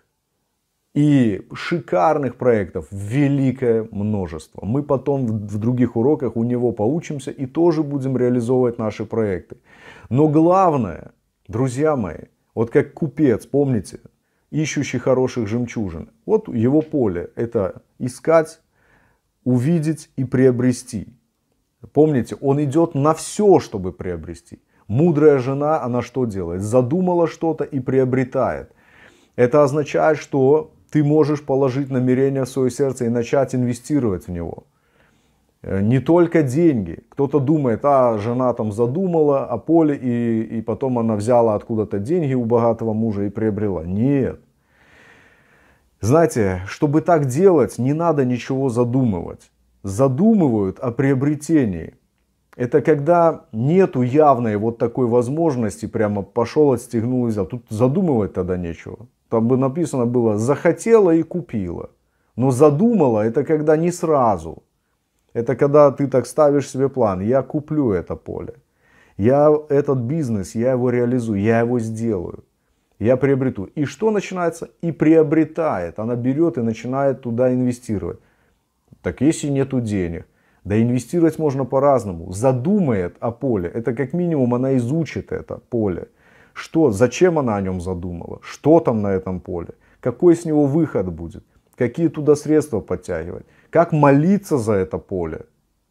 и шикарных проектов великое множество. Мы потом в других уроках у него поучимся и тоже будем реализовывать наши проекты. Но главное, друзья мои, вот как купец, помните, ищущий хороших жемчужин. Вот его поле – это искать, увидеть и приобрести. Помните, он идет на все, чтобы приобрести. Мудрая жена, она что делает? Задумала что-то и приобретает. Это означает, что ты можешь положить намерение в свое сердце и начать инвестировать в него. Не только деньги. Кто-то думает, жена там задумала о поле, и потом она взяла откуда-то деньги у богатого мужа и приобрела. Нет. Знаете, чтобы так делать, не надо ничего задумывать. Задумывают о приобретении. Это когда нету явной вот такой возможности, прямо пошел, отстегнул и взял. Тут задумывать тогда нечего. Там бы написано было: захотела и купила. Но задумала — это когда не сразу. Это когда ты так ставишь себе план: я куплю это поле, я этот бизнес, я его реализую, я его сделаю, я приобрету. И что начинается? И приобретает. Она берет и начинает туда инвестировать. Так если нету денег, да инвестировать можно по-разному. Задумает о поле, это как минимум она изучит это поле. Что, зачем она о нем задумала, что там на этом поле, какой с него выход будет, какие туда средства подтягивать, как молиться за это поле.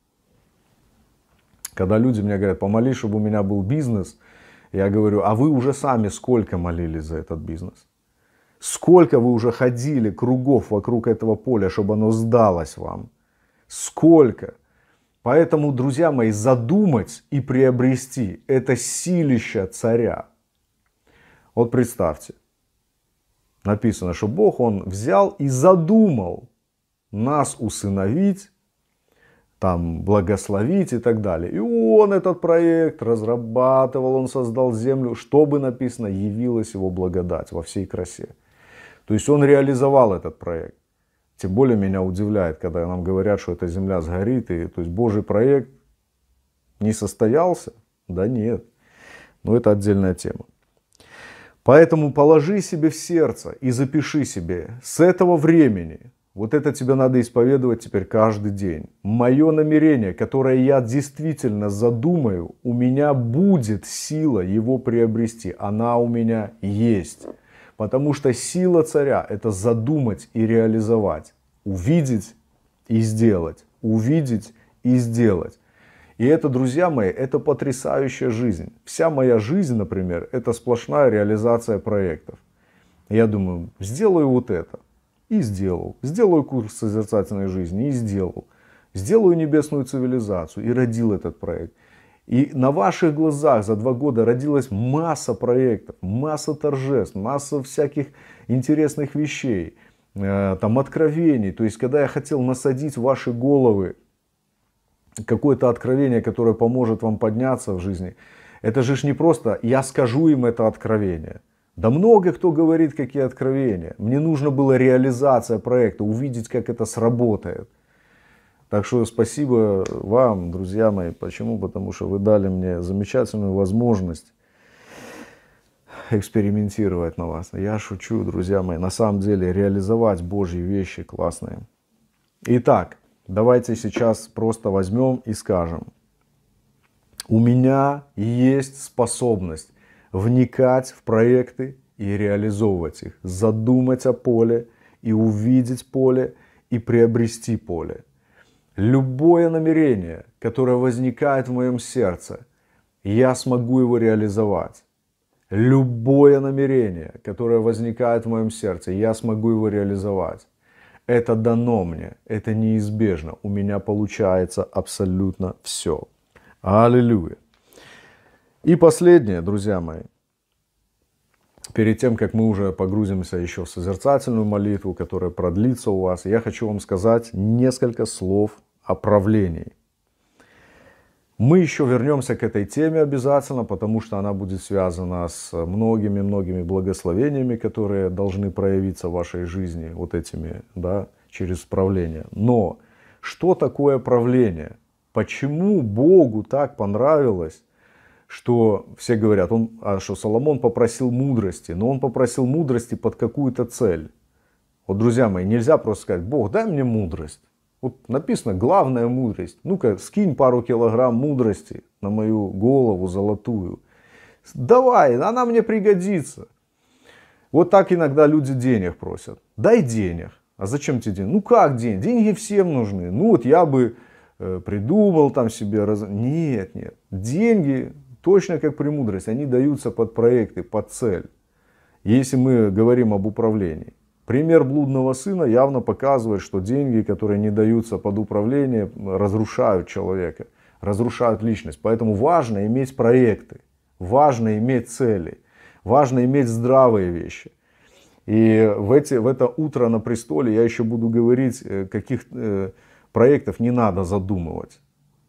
Когда люди мне говорят, помолись, чтобы у меня был бизнес, я говорю, а вы уже сами сколько молились за этот бизнес? Сколько вы уже ходили кругов вокруг этого поля, чтобы оно сдалось вам? Сколько? Поэтому, друзья мои, задумать и приобрести – это силища царя. Вот представьте, написано, что Бог, Он взял и задумал нас усыновить, там, благословить и так далее. И Он этот проект разрабатывал, Он создал землю, чтобы, написано, явилась Его благодать во всей красе. То есть Он реализовал этот проект. Тем более меня удивляет, когда нам говорят, что эта земля сгорит, и то есть Божий проект не состоялся. Да нет, но это отдельная тема. Поэтому положи себе в сердце и запиши себе с этого времени, вот это тебе надо исповедовать теперь каждый день. Мое намерение, которое я действительно задумаю, у меня будет сила его приобрести. Она у меня есть. Потому что сила царя – это задумать и реализовать. Увидеть и сделать. Увидеть и сделать. И это, друзья мои, это потрясающая жизнь. Вся моя жизнь, например, это сплошная реализация проектов. Я думаю, сделаю вот это. И сделал. Сделаю курс созерцательной жизни. И сделал. Сделаю небесную цивилизацию. И родил этот проект. И на ваших глазах за 2 года родилась масса проектов, масса торжеств, масса всяких интересных вещей, там откровений. То есть, когда я хотел насадить в ваши головы какое-то откровение, которое поможет вам подняться в жизни, это же не просто я скажу им это откровение. Да много кто говорит, какие откровения. Мне нужно было реализация проекта, увидеть, как это сработает. Так что спасибо вам, друзья мои. Почему? Потому что вы дали мне замечательную возможность экспериментировать на вас. Я шучу, друзья мои. На самом деле реализовать Божьи вещи классные. Итак, давайте сейчас просто возьмем и скажем. У меня есть способность вникать в проекты и реализовывать их. Задумать о поле и увидеть поле и приобрести поле. Любое намерение, которое возникает в моем сердце, я смогу его реализовать. Любое намерение, которое возникает в моем сердце, я смогу его реализовать. Это дано мне, это неизбежно. У меня получается абсолютно все. Аллилуйя. И последнее, друзья мои. Перед тем, как мы уже погрузимся еще в созерцательную молитву, которая продлится у вас, я хочу вам сказать несколько слов о правлении. Мы еще вернемся к этой теме обязательно, потому что она будет связана с многими-многими благословениями, которые должны проявиться в вашей жизни, вот этими, да, через правление. Но что такое правление? Почему Богу так понравилось, что все говорят, что Соломон попросил мудрости, но он попросил мудрости под какую-то цель. Вот, друзья мои, нельзя просто сказать, Бог, дай мне мудрость. Вот написано, главная мудрость. Ну-ка, скинь пару килограмм мудрости на мою голову золотую. Давай, она мне пригодится. Вот так иногда люди денег просят. Дай денег. А зачем тебе деньги? Ну как деньги? Деньги всем нужны. Ну вот я бы придумал там себе. Нет, нет. Деньги, точно как премудрость, они даются под проекты, под цель. Если мы говорим об управлении. Пример блудного сына явно показывает, что деньги, которые не даются под управление, разрушают человека, разрушают личность. Поэтому важно иметь проекты, важно иметь цели, важно иметь здравые вещи. И в это утро на престоле я еще буду говорить, каких проектов не надо задумывать.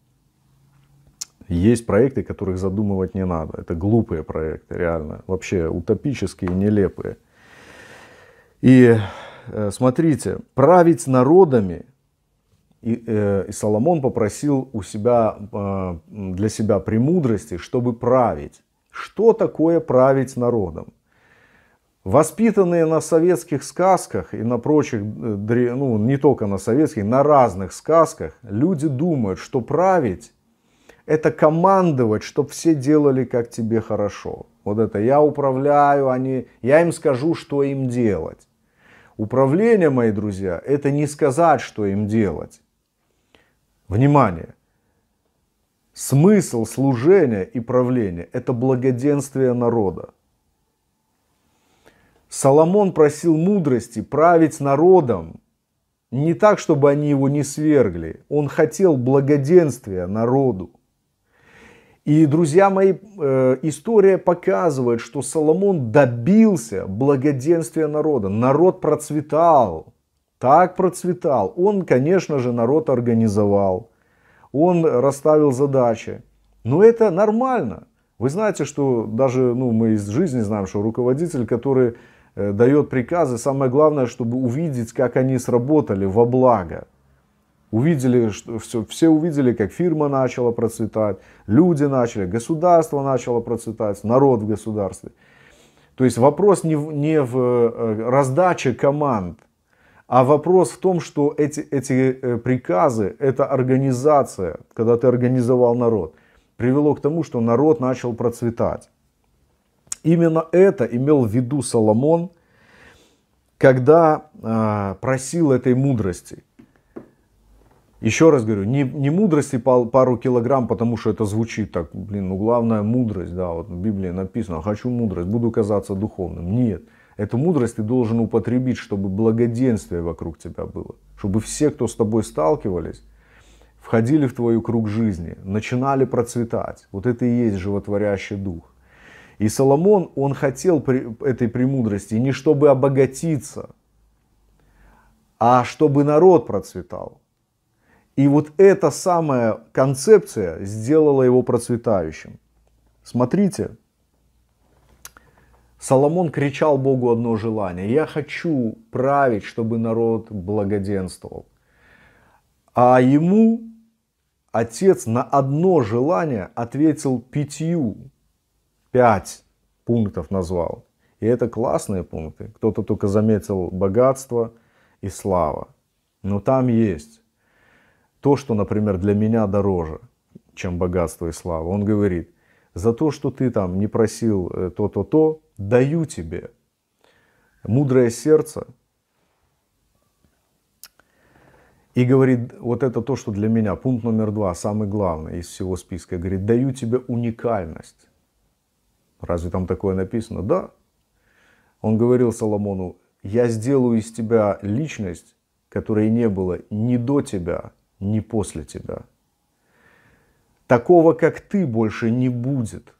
Есть проекты, которых задумывать не надо. Это глупые проекты, реально, вообще утопические, нелепые. И смотрите, править народами, и Соломон попросил для себя премудрости, чтобы править. Что такое править народом? Воспитанные на советских сказках и на прочих, ну не только на советских, на разных сказках, люди думают, что править — это командовать, чтобы все делали, как тебе хорошо. Вот это я управляю, я им скажу, что им делать. Управление, мои друзья, это не сказать, что им делать. Внимание! Смысл служения и правления – это благоденствие народа. Соломон просил мудрости править народом не так, чтобы они его не свергли. Он хотел благоденствия народу. И, друзья мои, история показывает, что Соломон добился благоденствия народа. Народ процветал, так процветал. Он, конечно же, народ организовал, он расставил задачи. Но это нормально. Вы знаете, что даже мы из жизни знаем, что руководитель, который дает приказы, самое главное, чтобы увидеть, как они сработали во благо. Увидели, что все увидели, как фирма начала процветать, люди начали, государство начало процветать, народ в государстве. То есть вопрос не в раздаче команд, а вопрос в том, что эти приказы, эта организация, когда ты организовал народ, привело к тому, что народ начал процветать. Именно это имел в виду Соломон, когда просил этой мудрости. Еще раз говорю, не мудрости пару килограмм, потому что это звучит так, главное мудрость, да, вот в Библии написано, хочу мудрость, буду казаться духовным. Нет, эту мудрость ты должен употребить, чтобы благоденствие вокруг тебя было, чтобы все, кто с тобой сталкивались, входили в твой круг жизни, начинали процветать. Вот это и есть животворящий дух. И Соломон, он хотел этой премудрости не чтобы обогатиться, а чтобы народ процветал. И вот эта самая концепция сделала его процветающим. Смотрите, Соломон кричал Богу одно желание. Я хочу править, чтобы народ благоденствовал. А ему отец на одно желание ответил 5 пунктов назвал. И это классные пункты. Кто-то только заметил богатство и слава. Но там есть то, что, например, для меня дороже, чем богатство и слава. Он говорит, за то, что ты там не просил то, даю тебе мудрое сердце. И говорит, вот это то, что для меня, пункт номер 2, самый главный из всего списка. Говорит, даю тебе уникальность. Разве там такое написано? Да. Он говорил Соломону, я сделаю из тебя личность, которой не было ни до тебя, ни после тебя. Такого, как ты, больше не будет.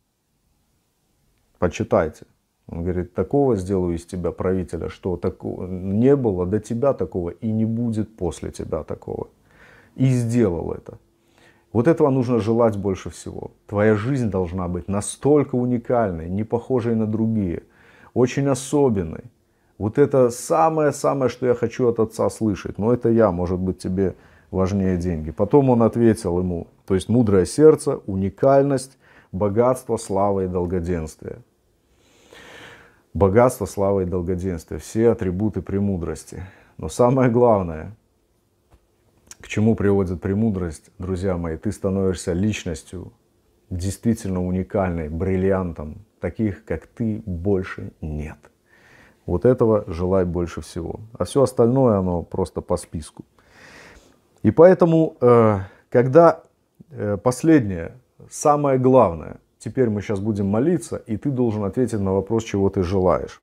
Почитайте. Он говорит, такого сделаю из тебя правителя, что такого не было до тебя такого и не будет после тебя такого. И сделал это. Вот этого нужно желать больше всего. Твоя жизнь должна быть настолько уникальной, не похожей на другие, очень особенной. Вот это самое-самое, что я хочу от Отца слышать. Но это я, может быть, тебе важнее деньги. Потом он ответил ему, то есть мудрое сердце, уникальность, богатство, слава и долгоденствие. Богатство, слава и долгоденствие. Все атрибуты премудрости. Но самое главное, к чему приводит премудрость, друзья мои, ты становишься личностью действительно уникальной, бриллиантом. Таких, как ты, больше нет. Вот этого желай больше всего. А все остальное, оно просто по списку. И поэтому, когда последнее, самое главное, теперь мы сейчас будем молиться, и ты должен ответить на вопрос, чего ты желаешь.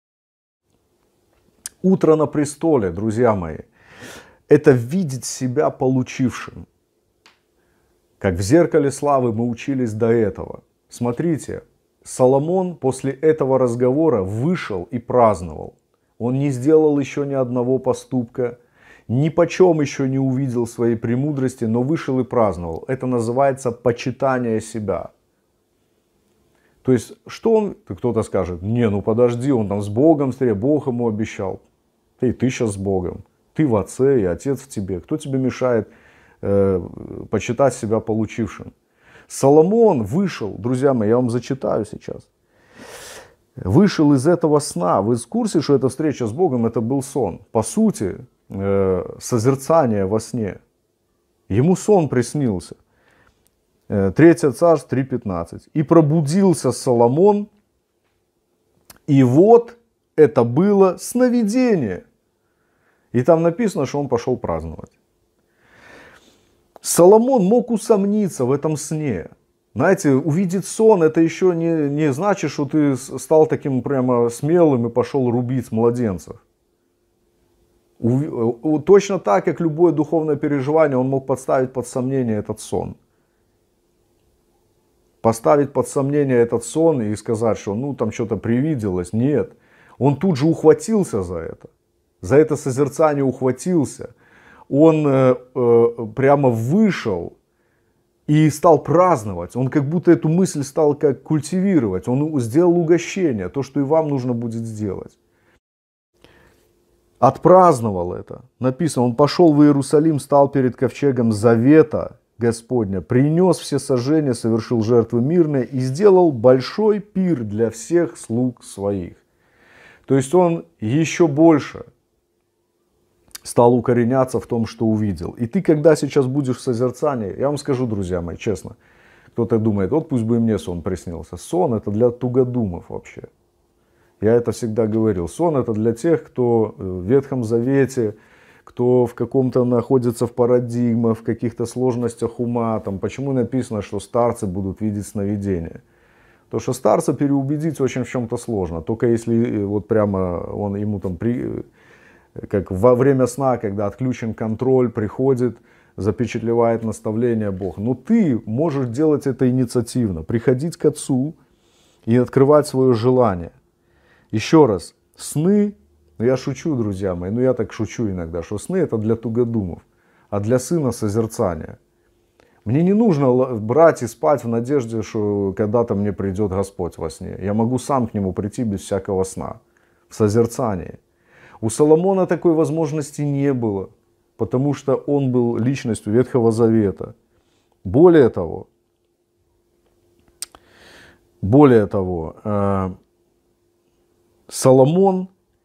Утро на престоле, друзья мои, это видеть себя получившим. Как в зеркале славы мы учились до этого. Смотрите, Соломон после этого разговора вышел и праздновал. Он не сделал еще ни одного поступка, ни почем еще не увидел своей премудрости, но вышел и праздновал. Это называется почитание себя. То есть, что он, кто-то скажет, не, ну подожди, он там с Богом встретил, Бог ему обещал. Ты сейчас с Богом, ты в Отце и Отец в тебе. Кто тебе мешает почитать себя получившим? Соломон вышел, друзья мои, я вам зачитаю сейчас. Вышел из этого сна. Вы в курсе, что эта встреча с Богом, это был сон? По сути, созерцание во сне. Ему сон приснился. 3 Царств 3:15. И пробудился Соломон, и вот это было сновидение. И там написано, что он пошел праздновать. Соломон мог усомниться в этом сне. Знаете, увидеть сон, это еще не значит, что ты стал таким прямо смелым и пошел рубить младенцев. Точно так, как любое духовное переживание, он мог подставить под сомнение этот сон. Поставить под сомнение этот сон и сказать, что ну там что-то привиделось. Нет. Он тут же ухватился за это. За это созерцание ухватился. Он прямо вышел и стал праздновать. Он как будто эту мысль стал как культивировать. Он сделал угощение, то, что и вам нужно будет сделать. Отпраздновал это. Написано, он пошел в Иерусалим, стал перед ковчегом завета Господня, принес все сожжения, совершил жертвы мирные и сделал большой пир для всех слуг своих. То есть он еще больше стал укореняться в том, что увидел. И ты, когда сейчас будешь в созерцании, я вам скажу, друзья мои, честно, кто-то думает, вот пусть бы и мне сон приснился. Сон это для тугодумов вообще. Я это всегда говорил. Сон это для тех, кто в Ветхом Завете, кто в каком-то находится в парадигмах, в каких-то сложностях ума. Там, почему написано, что старцы будут видеть сновидения? Потому что старца переубедить очень в чем-то сложно. Только если вот прямо он ему там, как во время сна, когда отключен контроль, приходит, запечатлевает наставление Бог. Но ты можешь делать это инициативно. Приходить к Отцу и открывать свое желание. Еще раз, сны, я шучу, друзья мои, я так шучу иногда, что сны это для тугодумов, а для сына созерцания. Мне не нужно брать и спать в надежде, что когда-то мне придет Господь во сне. Я могу сам к нему прийти без всякого сна, в созерцании. У Соломона такой возможности не было, потому что он был личностью Ветхого Завета. Более того, Соломон,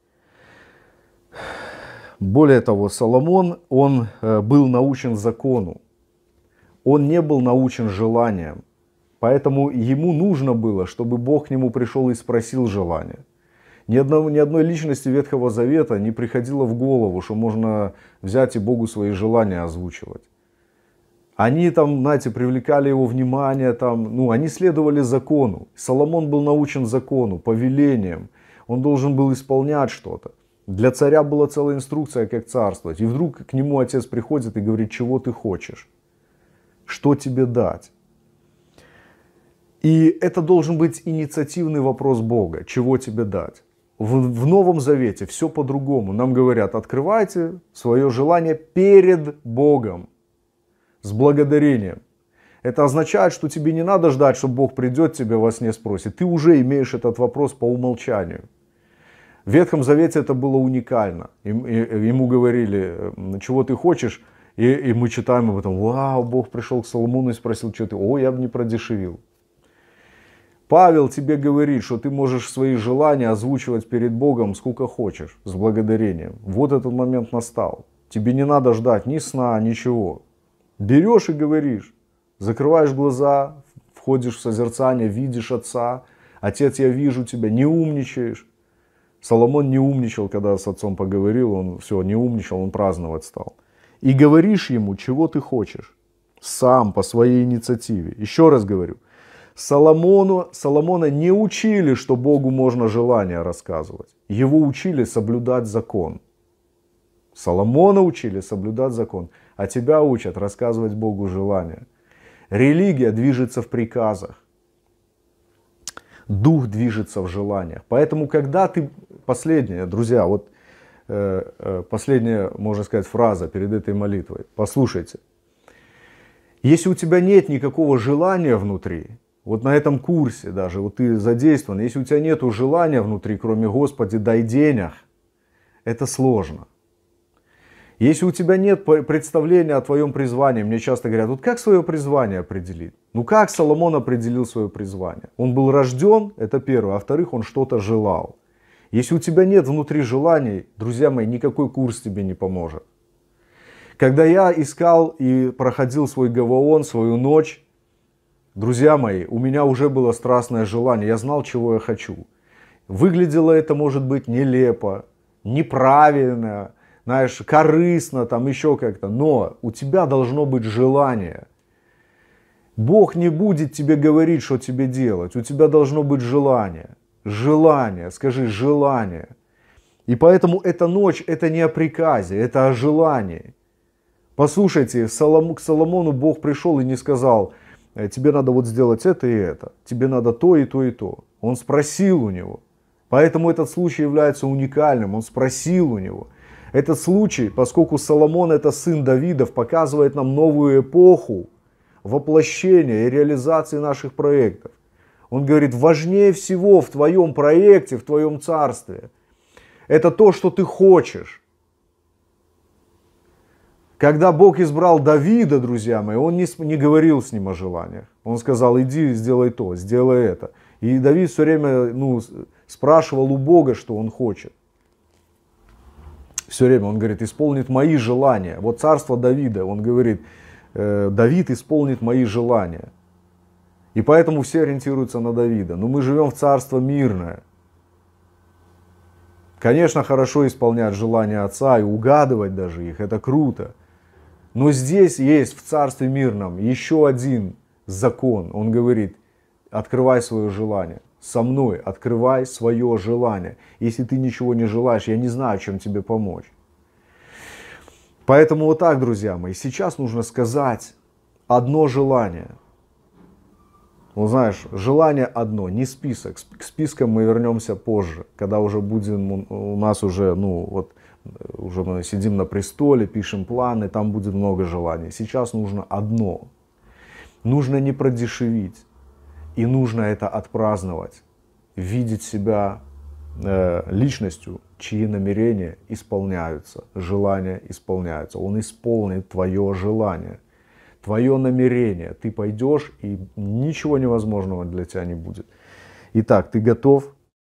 он был научен закону, он не был научен желанием, поэтому ему нужно было, чтобы Бог к нему пришел и спросил желание. Ни одной личности Ветхого Завета не приходило в голову, что можно взять и Богу свои желания озвучивать. Они там, знаете, привлекали его внимание, там, они следовали закону. Соломон был научен закону, повелениям. Он должен был исполнять что-то. Для царя была целая инструкция, как царствовать. И вдруг к нему отец приходит и говорит, чего ты хочешь, что тебе дать. И это должен быть инициативный вопрос Бога, чего тебе дать. В Новом Завете все по-другому. Нам говорят, открывайте свое желание перед Богом с благодарением. Это означает, что тебе не надо ждать, что Бог придет тебе во сне спросит. Ты уже имеешь этот вопрос по умолчанию. В Ветхом Завете это было уникально. Ему говорили, чего ты хочешь, и мы читаем об этом. Вау, Бог пришел к Соломону и спросил, что ты. О, я бы не продешевил. Павел тебе говорит, что ты можешь свои желания озвучивать перед Богом сколько хочешь, с благодарением. Вот этот момент настал. Тебе не надо ждать ни сна, ничего. Берешь и говоришь. Закрываешь глаза, входишь в созерцание, видишь Отца. Отец, я вижу тебя, не умничаешь. Соломон не умничал, когда с отцом поговорил, он все, не умничал, он праздновать стал. И говоришь ему, чего ты хочешь. Сам, по своей инициативе. Еще раз говорю. Соломона не учили, что Богу можно желания рассказывать. Его учили соблюдать закон. Соломона учили соблюдать закон. А тебя учат рассказывать Богу желания. Религия движется в приказах. Дух движется в желаниях. Поэтому, когда ты... Последняя, друзья, вот последняя, можно сказать, фраза перед этой молитвой. Послушайте. Если у тебя нет никакого желания внутри, вот на этом курсе даже, вот ты задействован, если у тебя нет желания внутри, кроме Господи, дай денег, это сложно. Если у тебя нет представления о твоем призвании, мне часто говорят, вот как свое призвание определить? Как Соломон определил свое призвание? Он был рожден, это первое, а во-вторых, он что-то желал. Если у тебя нет внутри желаний, друзья мои, никакой курс тебе не поможет. Когда я искал и проходил свой Гаваон, свою ночь, друзья мои, у меня уже было страстное желание, я знал, чего я хочу. Выглядело это, может быть, нелепо, неправильно, знаешь, корыстно, там еще как-то. Но у тебя должно быть желание. Бог не будет тебе говорить, что тебе делать. У тебя должно быть желание. Желание, скажи, желание. И поэтому эта ночь, это не о приказе, это о желании. Послушайте, к Соломону Бог пришел и не сказал: тебе надо вот сделать это и это, тебе надо то и то и то. Он спросил у него. Поэтому этот случай является уникальным. Он спросил у него. Этот случай, поскольку Соломон это сын Давидов, показывает нам новую эпоху воплощения и реализации наших проектов. Он говорит, важнее всего в твоем проекте, в твоем царстве, это то, что ты хочешь. Когда Бог избрал Давида, друзья мои, он не говорил с ним о желаниях. Он сказал, иди, сделай то, сделай это. И Давид все время спрашивал у Бога, что он хочет. Все время он говорит, исполнит мои желания. Вот царство Давида, он говорит, Давид исполнит мои желания. И поэтому все ориентируются на Давида. Но мы живем в царство мирное. Конечно, хорошо исполнять желания отца и угадывать даже их, это круто. Но здесь есть в царстве мирном еще один закон. Он говорит, открывай свое желание. Со мной открывай свое желание. Если ты ничего не желаешь, я не знаю, чем тебе помочь. Поэтому вот так, друзья мои, сейчас нужно сказать одно желание. Ну, знаешь, желание одно, не список. К спискам мы вернемся позже, когда уже будем, у нас уже, уже мы сидим на престоле, пишем планы, там будет много желаний. Сейчас нужно одно. Нужно не продешевить. И нужно это отпраздновать. Видеть себя личностью, чьи намерения исполняются, желания исполняются. Он исполнит твое желание. Твое намерение, ты пойдешь, и ничего невозможного для тебя не будет. Итак, ты готов?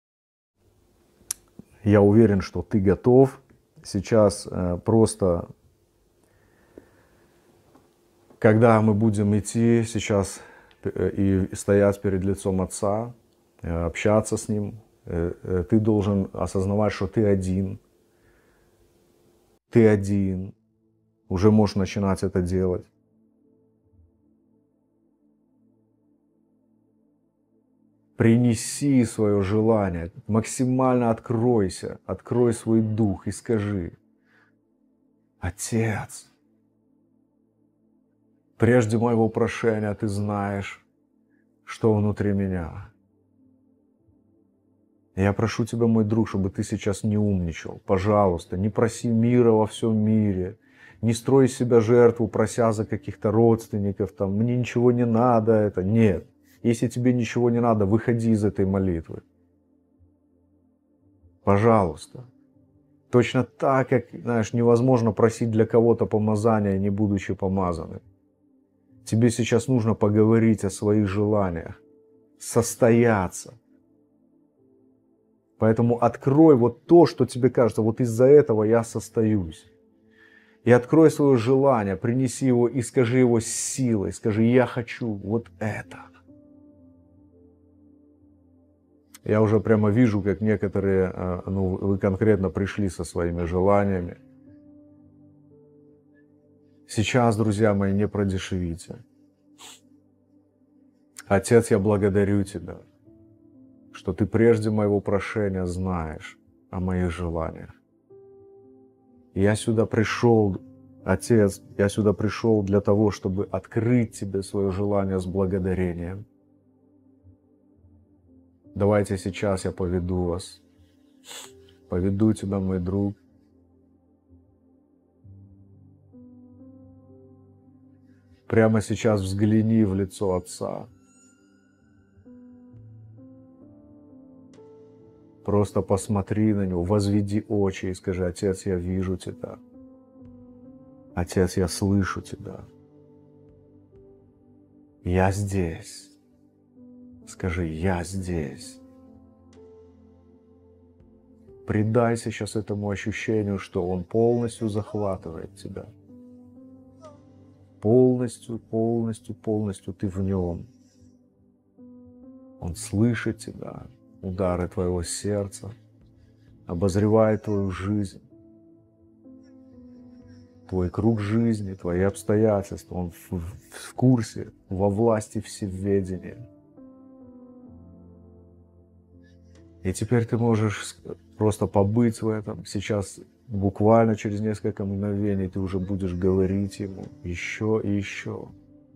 Я уверен, что ты готов. Сейчас просто, когда мы будем идти сейчас и стоять перед лицом Отца, общаться с Ним, ты должен осознавать, что ты один. Ты один. Уже можешь начинать это делать. Принеси свое желание, максимально откройся, открой свой дух и скажи: Отец, прежде моего прошения ты знаешь, что внутри меня. Я прошу тебя, мой друг, чтобы ты сейчас не умничал. Пожалуйста, не проси мира во всем мире. Не строй из себя жертву, прося за каких-то родственников. Там, мне ничего не надо. Это нет. Если тебе ничего не надо, выходи из этой молитвы. Пожалуйста. Точно так, как, знаешь, невозможно просить для кого-то помазания, не будучи помазанным. Тебе сейчас нужно поговорить о своих желаниях, состояться. Поэтому открой вот то, что тебе кажется, вот из-за этого я состоюсь. И открой свое желание, принеси его и скажи его с силой. Скажи, я хочу вот это. Я уже прямо вижу, как некоторые, вы конкретно пришли со своими желаниями. Сейчас, друзья мои, не продешевите. Отец, я благодарю Тебя, что Ты прежде моего прошения знаешь о моих желаниях. Я сюда пришел, Отец, я сюда пришел для того, чтобы открыть Тебе свое желание с благодарением. Давайте сейчас я поведу вас. Поведу тебя, мой друг. Прямо сейчас взгляни в лицо Отца. Просто посмотри на Него, возведи очи и скажи: Отец, я вижу Тебя. Отец, я слышу Тебя. Я здесь. Скажи: я здесь. Предайся сейчас этому ощущению, что Он полностью захватывает тебя. Полностью, полностью, полностью ты в Нем. Он слышит тебя, удары твоего сердца, обозревает твою жизнь. Твой круг жизни, твои обстоятельства, он в курсе, во власти всеведения. И теперь ты можешь просто побыть в этом. Сейчас буквально через несколько мгновений ты уже будешь говорить ему еще и еще.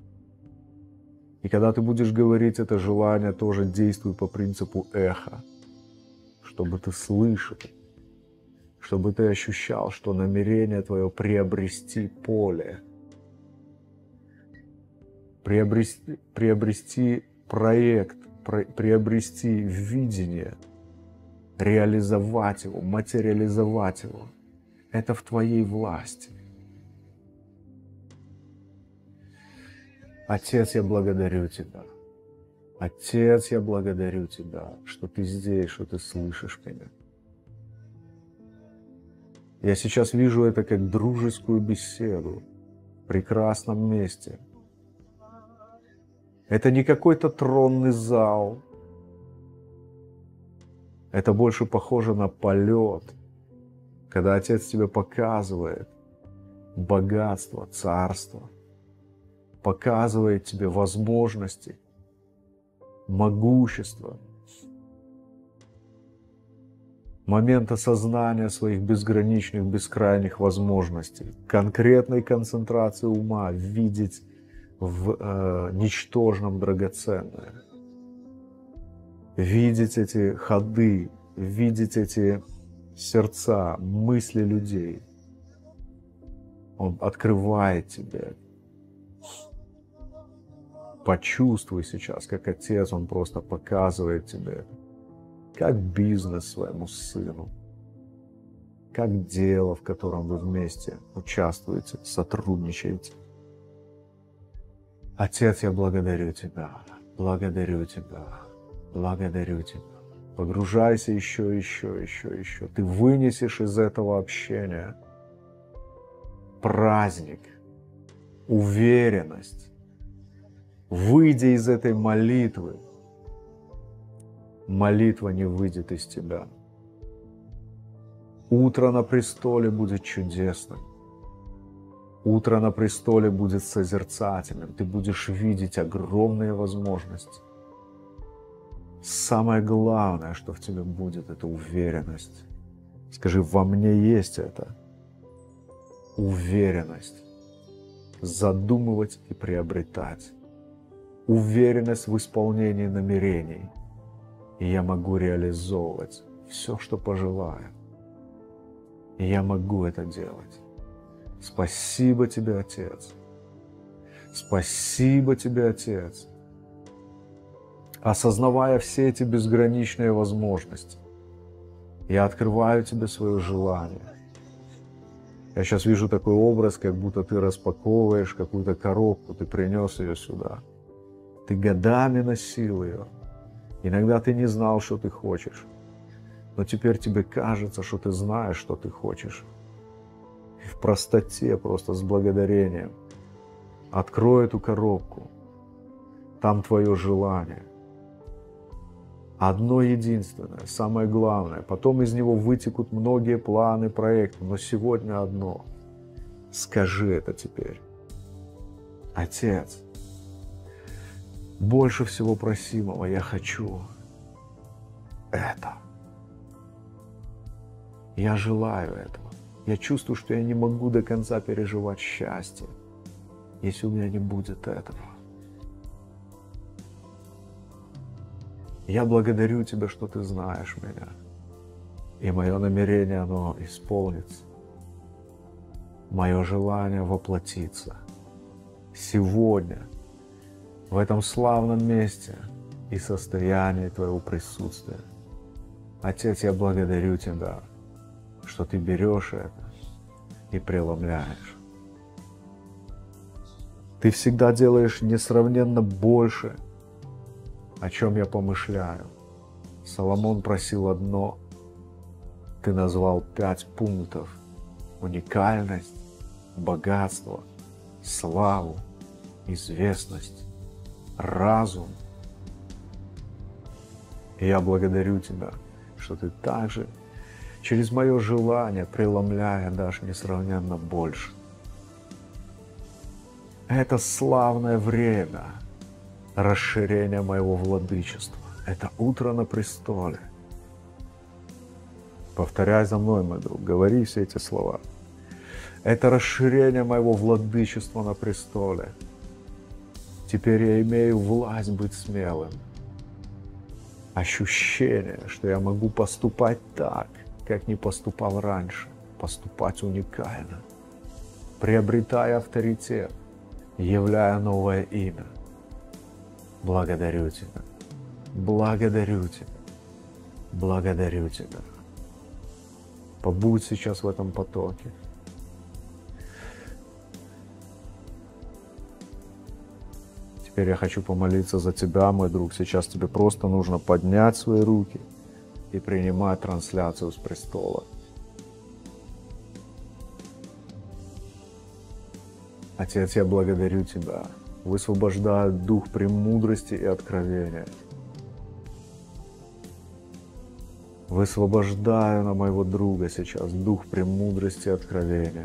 И когда ты будешь говорить это желание, тоже действуй по принципу эха, чтобы ты слышал, чтобы ты ощущал, что намерение твое приобрести поле, приобрести проект, приобрести видение, реализовать его, материализовать его. Это в твоей власти. Отец, я благодарю Тебя. Отец, я благодарю Тебя, что Ты здесь, что Ты слышишь меня. Я сейчас вижу это как дружескую беседу в прекрасном месте. Это не какой-то тронный зал. Это больше похоже на полет, когда Отец тебе показывает богатство, царство, показывает тебе возможности, могущество, момент осознания своих безграничных, бескрайних возможностей, конкретной концентрации ума, видеть в ничтожном драгоценное, видеть эти ходы, видеть эти сердца, мысли людей. Он открывает тебе. Почувствуй сейчас, как Отец, Он просто показывает тебе, как бизнес своему сыну, как дело, в котором вы вместе участвуете, сотрудничаете. Отец, я благодарю Тебя, благодарю Тебя, благодарю Тебя. Погружайся еще. Ты вынесешь из этого общения праздник, уверенность. Выйдя из этой молитвы, молитва не выйдет из тебя. Утро на престоле будет чудесным. Утро на престоле будет созерцательным. Ты будешь видеть огромные возможности. Самое главное, что в тебе будет, это уверенность. Скажи, во мне есть это. Уверенность. Задумывать и приобретать. Уверенность в исполнении намерений. И я могу реализовывать все, что пожелаю. И я могу это делать. Спасибо тебе, Отец. Спасибо тебе, Отец. Осознавая все эти безграничные возможности, я открываю тебе свое желание. Я сейчас вижу такой образ, как будто ты распаковываешь какую-то коробку, ты принес ее сюда. Ты годами носил ее. Иногда ты не знал, что ты хочешь. Но теперь тебе кажется, что ты знаешь, что ты хочешь. И в простоте, просто с благодарением, открой эту коробку. Там твое желание. Одно единственное, самое главное. Потом из него вытекут многие планы, проекты. Но сегодня одно. Скажи это теперь. Отец, больше всего просимого я хочу это. Я желаю этого. Я чувствую, что я не могу до конца переживать счастье, если у меня не будет этого. Я благодарю Тебя, что Ты знаешь меня. И мое намерение, оно исполнится. Мое желание воплотится. Сегодня, в этом славном месте и состоянии Твоего присутствия. Отец, я благодарю Тебя, что Ты берешь это и преломляешь. Ты всегда делаешь несравненно больше, о чем я помышляю. Соломон просил одно, ты назвал 5 пунктов. Уникальность, богатство, славу, известность, разум. И я благодарю Тебя, что Ты также через мое желание, преломляя, дашь несравненно больше. Это славное время расширения моего владычества. Это утро на престоле. Повторяй за мной, мой друг, говори все эти слова. Это расширение моего владычества на престоле. Теперь я имею власть быть смелым. Ощущение, что я могу поступать так, как не поступал раньше. Поступать уникально. Приобретая авторитет, являя новое имя. Благодарю Тебя. Благодарю Тебя. Благодарю Тебя. Побудь сейчас в этом потоке. Теперь я хочу помолиться за тебя, мой друг. Сейчас тебе просто нужно поднять свои руки и принимать трансляцию с престола. Отец, я благодарю Тебя. Высвобождаю дух премудрости и откровения. Высвобождаю на моего друга сейчас дух премудрости и откровения.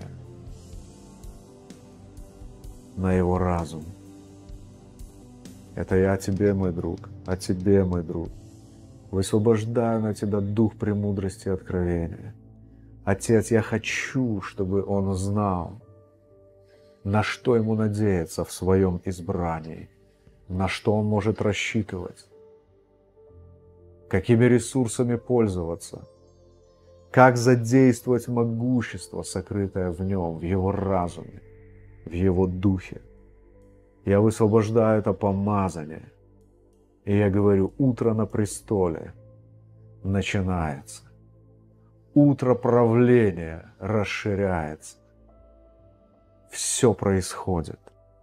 На его разум. Это я о тебе, мой друг, о тебе, мой друг. Высвобождаю на тебя дух премудрости и откровения. Отец, я хочу, чтобы он знал, на что ему надеяться в своем избрании, на что он может рассчитывать, какими ресурсами пользоваться, как задействовать могущество, сокрытое в нем, в его разуме, в его духе. Я высвобождаю это помазание, и я говорю, утро на престоле начинается, утро правления расширяется, все происходит,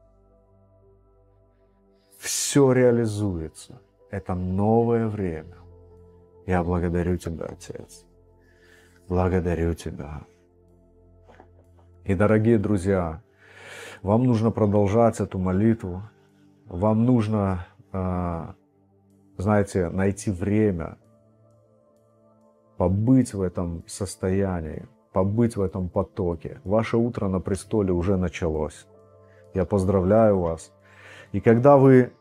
все реализуется, это новое время. Я благодарю Тебя, Отец, благодарю Тебя. И, дорогие друзья, вам нужно продолжать эту молитву. Вам нужно, знаете, найти время, побыть в этом состоянии, побыть в этом потоке. Ваше утро на престоле уже началось. Я поздравляю вас. И когда вы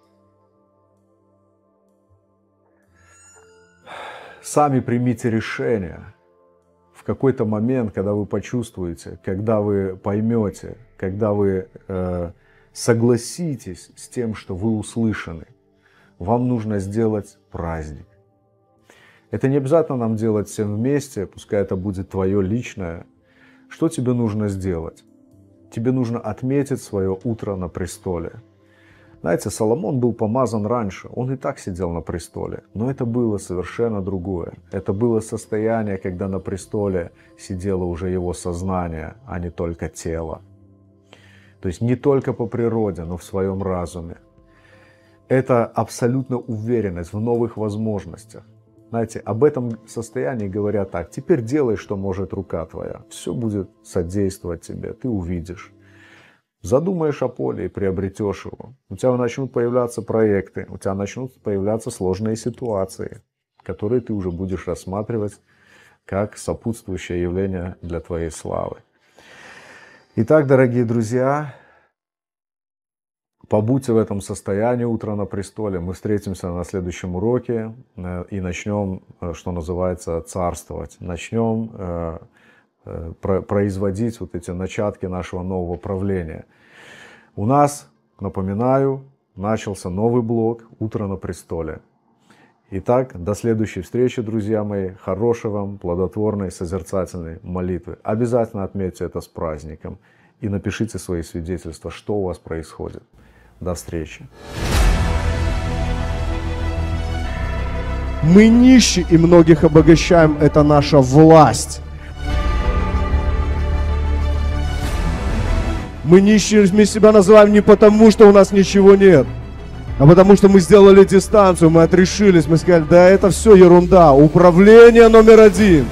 сами примите решение, в какой-то момент, когда вы почувствуете, когда вы поймете, когда вы согласитесь с тем, что вы услышаны, вам нужно сделать праздник. Это не обязательно нам делать всем вместе, пускай это будет твое личное. Что тебе нужно сделать? Тебе нужно отметить свое утро на престоле. Знаете, Соломон был помазан раньше, он и так сидел на престоле, но это было совершенно другое. Это было состояние, когда на престоле сидело уже его сознание, а не только тело. То есть не только по природе, но в своем разуме. Это абсолютно уверенность в новых возможностях. Знаете, об этом состоянии говорят так: теперь делай, что может рука твоя, все будет содействовать тебе, ты увидишь. Задумаешь о поле и приобретешь его. У тебя начнут появляться проекты, у тебя начнут появляться сложные ситуации, которые ты уже будешь рассматривать как сопутствующее явление для твоей славы. Итак, дорогие друзья, побудьте в этом состоянии утро на престоле. Мы встретимся на следующем уроке и начнем, что называется, царствовать. Начнем производить вот эти начатки нашего нового правления. У нас, напоминаю, начался новый блок «Утро на престоле». Итак, до следующей встречи, друзья мои. Хорошей вам, плодотворной, созерцательной молитвы. Обязательно отметьте это с праздником и напишите свои свидетельства, что у вас происходит. До встречи. Мы нищие и многих обогащаем. Это наша власть. Мы нищими себя называем не потому, что у нас ничего нет, а потому что мы сделали дистанцию, мы отрешились, мы сказали, да это все ерунда, управление номер один.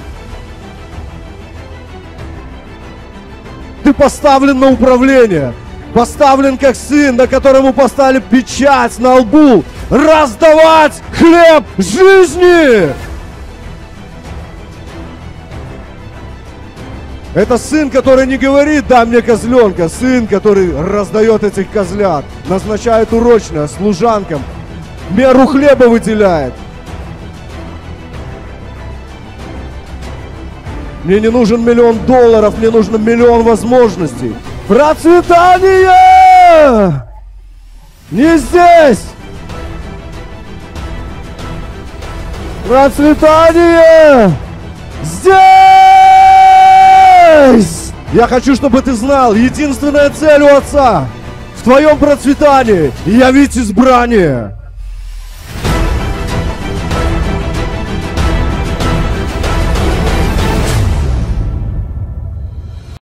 Ты поставлен на управление, поставлен как сын, на которому поставили печать на лбу, раздавать хлеб жизни. Это сын, который не говорит: дай мне козленка. Сын, который раздает этих козлят, назначает урочно служанкам, меру хлеба выделяет. Мне не нужен $1 миллион, мне нужно 1 миллион возможностей. Процветание! Не здесь! Процветание! Здесь! Я хочу, чтобы ты знал, единственная цель у Отца в твоем процветании — явить избрание.